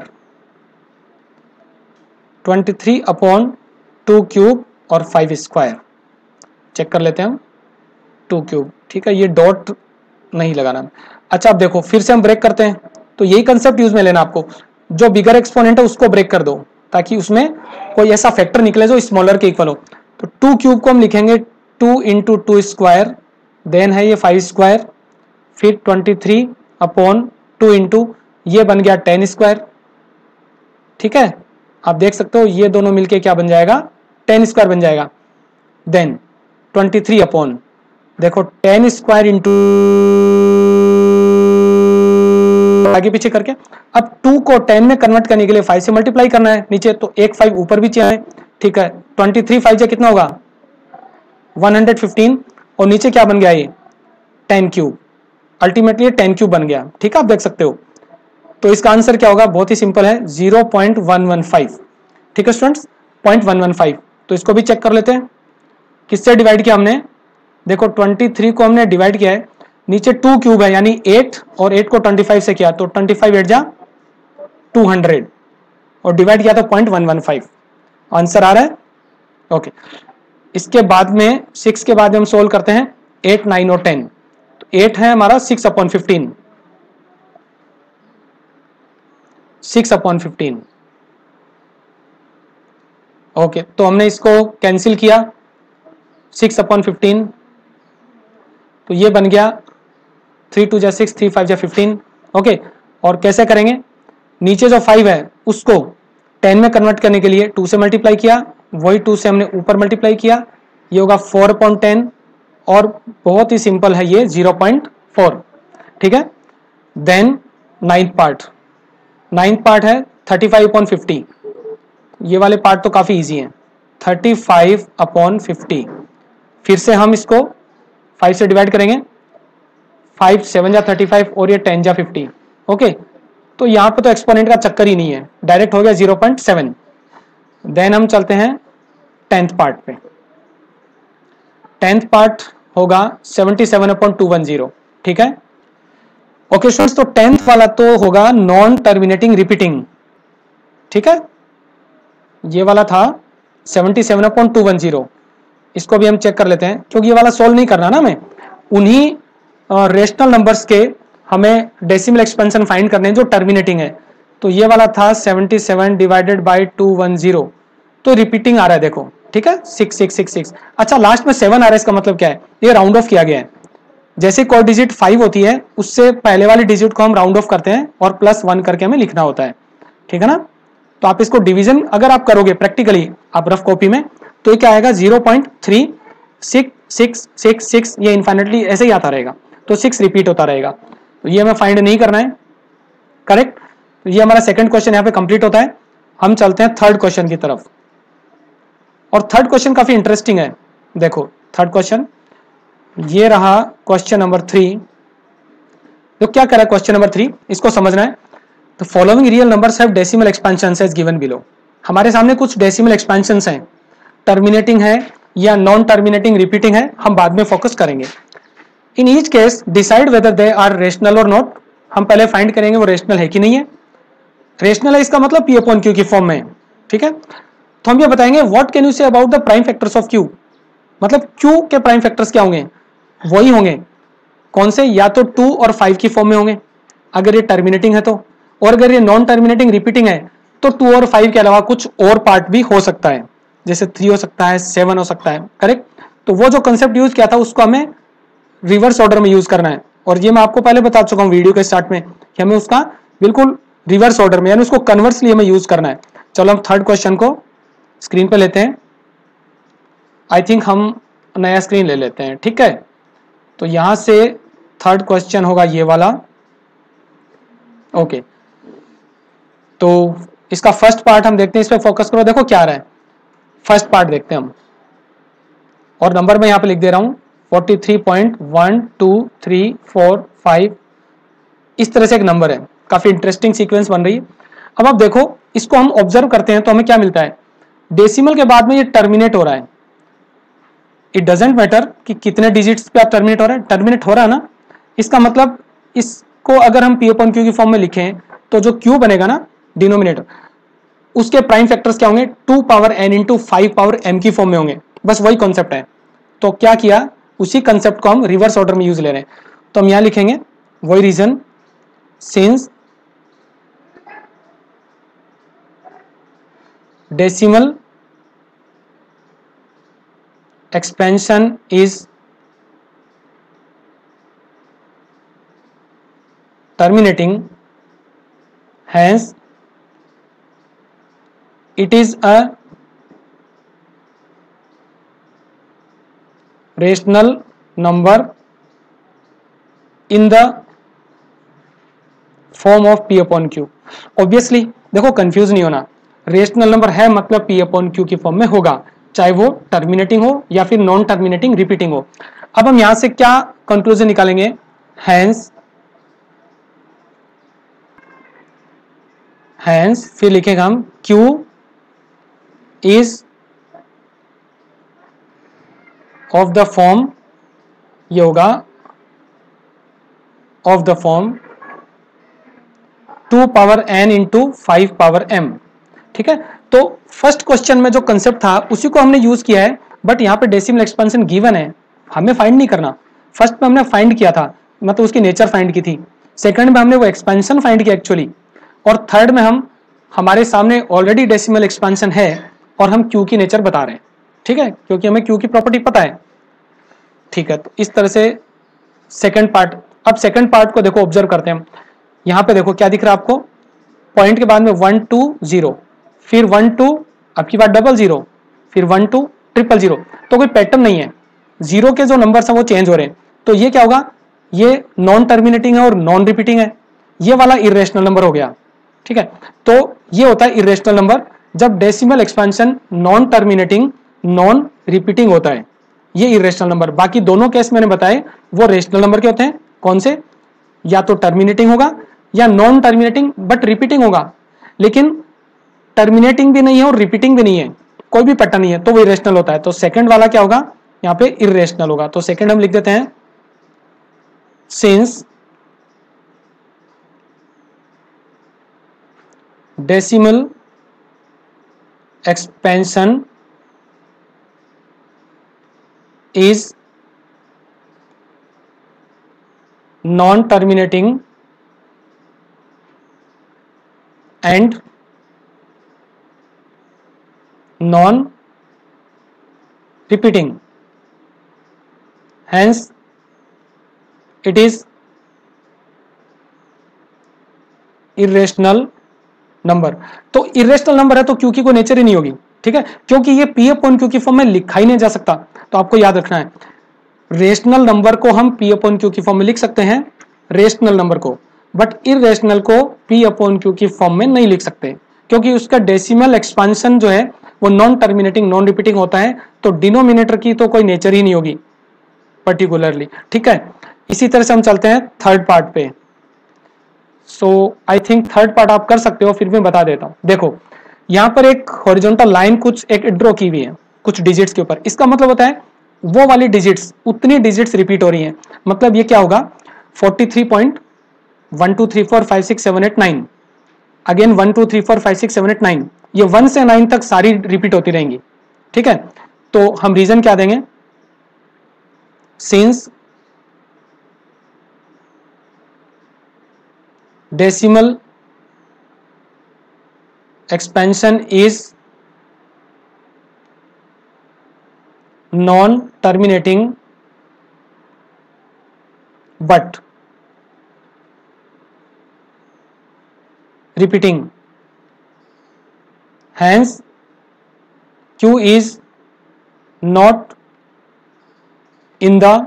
23/2³ और 5², चेक कर लेते हैं हम, 2³, ठीक है, ये डॉट नहीं लगाना। अच्छा, अब देखो फिर से हम ब्रेक करते हैं, तो यही कंसेप्ट यूज में लेना आपको, जो बिगर एक्सपोनेंट है उसको ब्रेक कर दो, ताकि उसमें कोई ऐसा फैक्टर निकले जो स्मॉलर के इक्वल हो। तो 2³ को हम लिखेंगे 2 इंटू 2², देन है ये 5², फिर 23/2 इंटू ये बन गया 10², ठीक है। आप देख सकते हो ये दोनों मिलके क्या बन जाएगा 10² बन जाएगा। देन 23 देखो 10² इंटू आगे पीछे करके, अब 2 को 10 में कन्वर्ट करने के लिए 5 से मल्टीप्लाई करना है नीचे, तो एक 5 ऊपर भी चाहिए, ठीक है। 23 5 जा कितना होगा 115, और नीचे क्या बन गया ये 10³, अल्टीमेटली 10³ बन गया, ठीक है, आप देख सकते हो। तो इसका आंसर क्या होगा, बहुत ही सिंपल है 0.115, ठीक है स्टूडेंट्स, 0.115। तो इसको भी चेक कर लेते हैं, किससे डिवाइड किया हमने देखो 23 को हमने डिवाइड किया है, नीचे 2 क्यूब है यानी 8 और 8 को 25 से किया तो 25 8 जा 200 और डिवाइड किया तो 0.115। आंसर आ रहा है। ओके, इसके बाद में 6 के बाद में हम सोल्व करते हैं 8 9 और 10। तो 8 है हमारा 6/15, 6/15। ओके, तो हमने इसको कैंसिल किया 6/15, तो ये बन गया 3 2 जा 6 3 5 जा 15। ओके, और कैसे करेंगे, नीचे जो 5 है उसको 10 में कन्वर्ट करने के लिए 2 से मल्टीप्लाई किया, वही 2 से हमने ऊपर मल्टीप्लाई किया, ये होगा 4/10 और बहुत ही सिंपल है ये 0.4। ठीक है, देन नाइन्थ पार्ट है 35/50। ये वाले पार्ट तो काफी इजी हैं, 35/50। फिर से हम इसको 5 से डिवाइड करेंगे, 5 7 जा 35 और ये 10 जा 50। ओके, तो यहाँ पे तो एक्सपोनेंट का चक्कर ही नहीं है, डायरेक्ट हो गया 0.7। देन हम चलते हैं 10th पार्ट पे। 10th पार्ट होगा 77/210। ठीक है, ओके स्टूडेंट्स, तो 10th वाला तो होगा नॉन टर्मिनेटिंग रिपीटिंग। ठीक है, ये वाला था 77/210। इसको भी हम चेक कर लेते हैं क्योंकि ये वाला सोल्व नहीं करना ना हमें, उन्हीं रेशनल नंबर्स के हमें डेसिमल एक्सपेंशन फाइंड करने हैं जो टर्मिनेटिंग है। तो ये वाला था 77 डिवाइडेड बाई 210, तो रिपीटिंग आ रहा है देखो। ठीक है, 6666। अच्छा, लास्ट में 7 आ रहा है, इसका मतलब क्या है, ये राउंड ऑफ किया गया है। जैसे कोई डिजिट 5 होती है उससे पहले वाली डिजिट को हम राउंड ऑफ करते हैं और +1 करके हमें लिखना होता है। ठीक है ना, तो आप इसको डिवीजन अगर आप करोगे प्रैक्टिकली आप रफ कॉपी में, तो ये क्या आएगा 0.3666, ये इनफाइनेटली ऐसे ही आता रहेगा, तो 6 रिपीट होता रहेगा। तो ये हमें फाइंड नहीं करना है, करेक्ट। तो ये हमारा सेकंड क्वेश्चन यहाँ पे कंप्लीट होता है। हम चलते हैं थर्ड क्वेश्चन की तरफ, और थर्ड क्वेश्चन काफी इंटरेस्टिंग है। देखो थर्ड क्वेश्चन ये रहा, क्वेश्चन नंबर 3। तो क्या कह रहा है क्वेश्चन नंबर 3, इसको समझना है। तो following real numbers have decimal expansions as given below. हमारे सामने कुछ डेसिमल एक्सपेंशंस हैं, टर्मिनेटिंग है या नॉन टर्मिनेटिंग रिपीटिंग है, हम बाद में फोकस करेंगे। In each case decide whether they are rational और नॉट। हम पहले फाइंड करेंगे वो रेशनल है कि नहीं है। रेशनल है इसका मतलब P/Q की फॉर्म में। ठीक है, तो हम ये बताएंगे what can you say about the prime factors of Q। मतलब Q के प्राइम फैक्टर्स क्या होंगे, वही होंगे कौन से, या तो 2 और 5 की फॉर्म में होंगे अगर ये टर्मिनेटिंग है तो, और अगर ये नॉन टर्मिनेटिंग रिपीटिंग है तो 2 और 5 के अलावा कुछ और पार्ट भी हो सकता है, जैसे 3 हो सकता है, 7 हो सकता है। करेक्ट, तो वो जो कंसेप्ट यूज किया था उसको हमें रिवर्स ऑर्डर में यूज करना है, और ये मैं आपको पहले बता चुका हूँ वीडियो के स्टार्ट में कि हमें उसका बिल्कुल रिवर्स ऑर्डर में यानी उसको कन्वर्सली हमें यूज करना है। चलो हम थर्ड क्वेश्चन को स्क्रीन पे लेते हैं। आई थिंक हम नया स्क्रीन ले लेते हैं। ठीक है, तो यहां से थर्ड क्वेश्चन होगा ये वाला। ओके, तो इसका फर्स्ट पार्ट हम देखते हैं, इस पे फोकस करो। देखो क्या आ रहा है, फर्स्ट पार्ट देखते हैं हम, और नंबर मैं यहां पे लिख दे रहा हूं 43.12345। इस तरह से एक नंबर है, काफी इंटरेस्टिंग सीक्वेंस बन रही है। अब आप देखो इसको हम ऑब्जर्व करते हैं तो हमें क्या मिलता है, डेसिमल के बाद में ये टर्मिनेट हो रहा है। इट डजेंट मैटर कि कितने डिजिट्स पे आप टर्मिनेट हो रहा है, टर्मिनेट हो रहा है ना। इसका मतलब इसको अगर हम P/Q की फॉर्म में लिखें तो जो Q बनेगा ना डिनोमिनेटर, उसके प्राइम फैक्टर्स क्या होंगे, 2n इंटू 5m की फॉर्म में होंगे। बस वही कॉन्सेप्ट है। तो क्या किया, उसी कंसेप्ट को हम रिवर्स ऑर्डर में यूज ले रहे हैं। तो हम यहां लिखेंगे वही reason, since decimal expansion is terminating, hence it is a rational number in the form of P/Q। Obviously देखो कंफ्यूज नहीं होना, रेशनल नंबर है मतलब P/Q की फॉर्म में होगा, चाहे वो टर्मिनेटिंग हो या फिर नॉन टर्मिनेटिंग रिपीटिंग हो। अब हम यहां से क्या कंक्लूजन निकालेंगे, हैंस फिर लिखेगा हम Q is of the form ये होगा of the form 2 power n into 5 power m। ठीक है, तो फर्स्ट क्वेश्चन में जो कंसेप्ट था उसी को हमने यूज किया है, बट यहाँ पे डेसिमल एक्सपेंशन गिवन है, हमें फाइंड नहीं करना। फर्स्ट में हमने फाइंड किया था, मतलब उसकी नेचर फाइंड की थी, सेकंड में हमने वो एक्सपेंशन फाइंड किया एक्चुअली, और थर्ड में हम हमारे सामने ऑलरेडी डेसिमल एक्सपेंशन है और हम क्यू की नेचर बता रहे हैं। ठीक है, क्योंकि हमें क्यू की प्रॉपर्टी पता है। ठीक है, तो इस तरह से सेकंड पार्ट। अब सेकंड पार्ट को देखो, ऑब्जर्व करते हैं हम। यहाँ पे देखो क्या दिख रहा है आपको, पॉइंट के बाद में 1 2 0, फिर 1 2, अब की बार 0 0, फिर 1 2 0 0। तो कोई पैटर्न नहीं है, जीरो के जो नंबर्स हैं वो चेंज हो रहे हैं। तो ये क्या होगा, ये नॉन टर्मिनेटिंग है और नॉन रिपीटिंग है, ये वाला इरेशनल नंबर हो गया। ठीक है, तो ये होता है इरेशनल नंबर जब decimal expansion non terminating non repeating होता है, ये इरेशनल नंबर। बाकी दोनों केस मैंने बताए वो रेशनल नंबर के होते हैं। कौन से, या तो टर्मिनेटिंग होगा या नॉन टर्मिनेटिंग बट रिपीटिंग होगा, लेकिन टर्मिनेटिंग भी नहीं है और रिपीटिंग भी नहीं है, कोई भी पैटर्न नहीं है, तो वो इरेशनल होता है। तो सेकंड वाला क्या होगा, यहाँ पे इरेशनल होगा। तो सेकंड हम लिख देते हैं, since decimal expansion is non-terminating and non-repeating, hence it is irrational number। तो irrational number है तो क्यू की कोई नेचर ही नहीं होगी। ठीक है, क्योंकि ये पी अपॉन क्यू की फॉर्म में लिखा ही नहीं जा सकता। तो आपको याद रखना है, रेशनल नंबर को हम पी अपॉन क्यू की फॉर्म में लिख सकते हैं, रेशनल नंबर को, बट इरेशनल को पी अपॉन क्यू की फॉर्म में नहीं लिख सकते, क्योंकि उसका डेसिमल एक्सपेंशन जो है वो नॉन टर्मिनेटिंग नॉन रिपीटिंग होता है। तो डिनोमिनेटर की तो कोई नेचर ही नहीं होगी पर्टिकुलरली। ठीक है, इसी तरह से हम चलते हैं थर्ड पार्ट पे। So I think third part आप कर सकते हो, फिर भी बता देता हूं। देखो यहाँ पर एक हॉरिजॉन्टल लाइन कुछ एक ड्रॉ की हुई है कुछ डिजिट्स के ऊपर, इसका मतलब होता है वो वाली डिजिट्स, उतनी डिजिट्स रिपीट हो रही हैं। मतलब ये क्या होगा, 43.123456789, अगेन 123456789, ये 1 से 9 तक सारी रिपीट होती रहेंगी। ठीक है, तो हम रीजन क्या देंगे, since decimal expansion is non-terminating but repeating, hence Q is not in the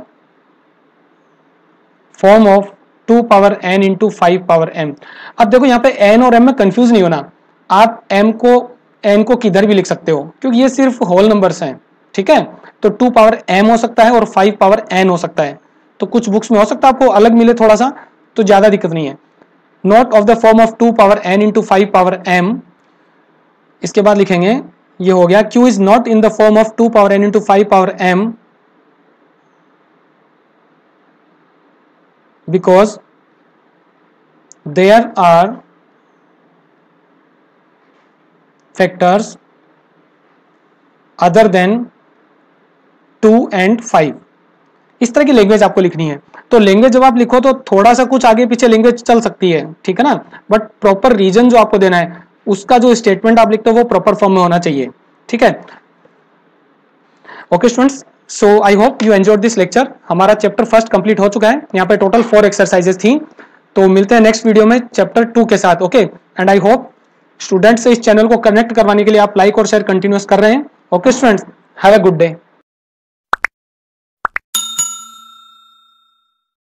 form of 2 power n into 5 power m। अब देखो यहाँ पे n और m में कंफ्यूज नहीं होना, आप n को किधर भी लिख सकते हो, क्योंकि ये सिर्फ होल नंबर्स हैं। ठीक है, तो 2 पावर m हो सकता है और 5 पावर n हो सकता है। तो कुछ बुक्स में हो सकता है आपको अलग मिले थोड़ा सा, तो ज्यादा दिक्कत नहीं है। Not of the form of 2 power n into 5 power m, इसके बाद लिखेंगे ये हो गया q is not in the form of 2 power n into 5 power m because there are factors other than 2 and 5। इस तरह की लैंग्वेज आपको लिखनी है। तो लैंग्वेज जब आप लिखो तो थोड़ा सा कुछ आगे पीछे लैंग्वेज चल सकती है, ठीक है ना, बट प्रॉपर रीजन जो आपको देना है उसका जो स्टेटमेंट आप लिखते हो वो प्रॉपर फॉर्म में होना चाहिए। ठीक है, okay students, so I hope you enjoyed this lecture. हमारा चैप्टर फर्स्ट कंप्लीट हो चुका है, यहाँ पे टोटल 4 एक्सरसाइजेस थी। तो मिलते हैं नेक्स्ट वीडियो में चैप्टर 2 के साथ। Okay, and I hope students से इस चैनल को कनेक्ट करवाने के लिए आप लाइक और शेयर कंटिन्यूस कर रहे हैं। Okay students, have a good day.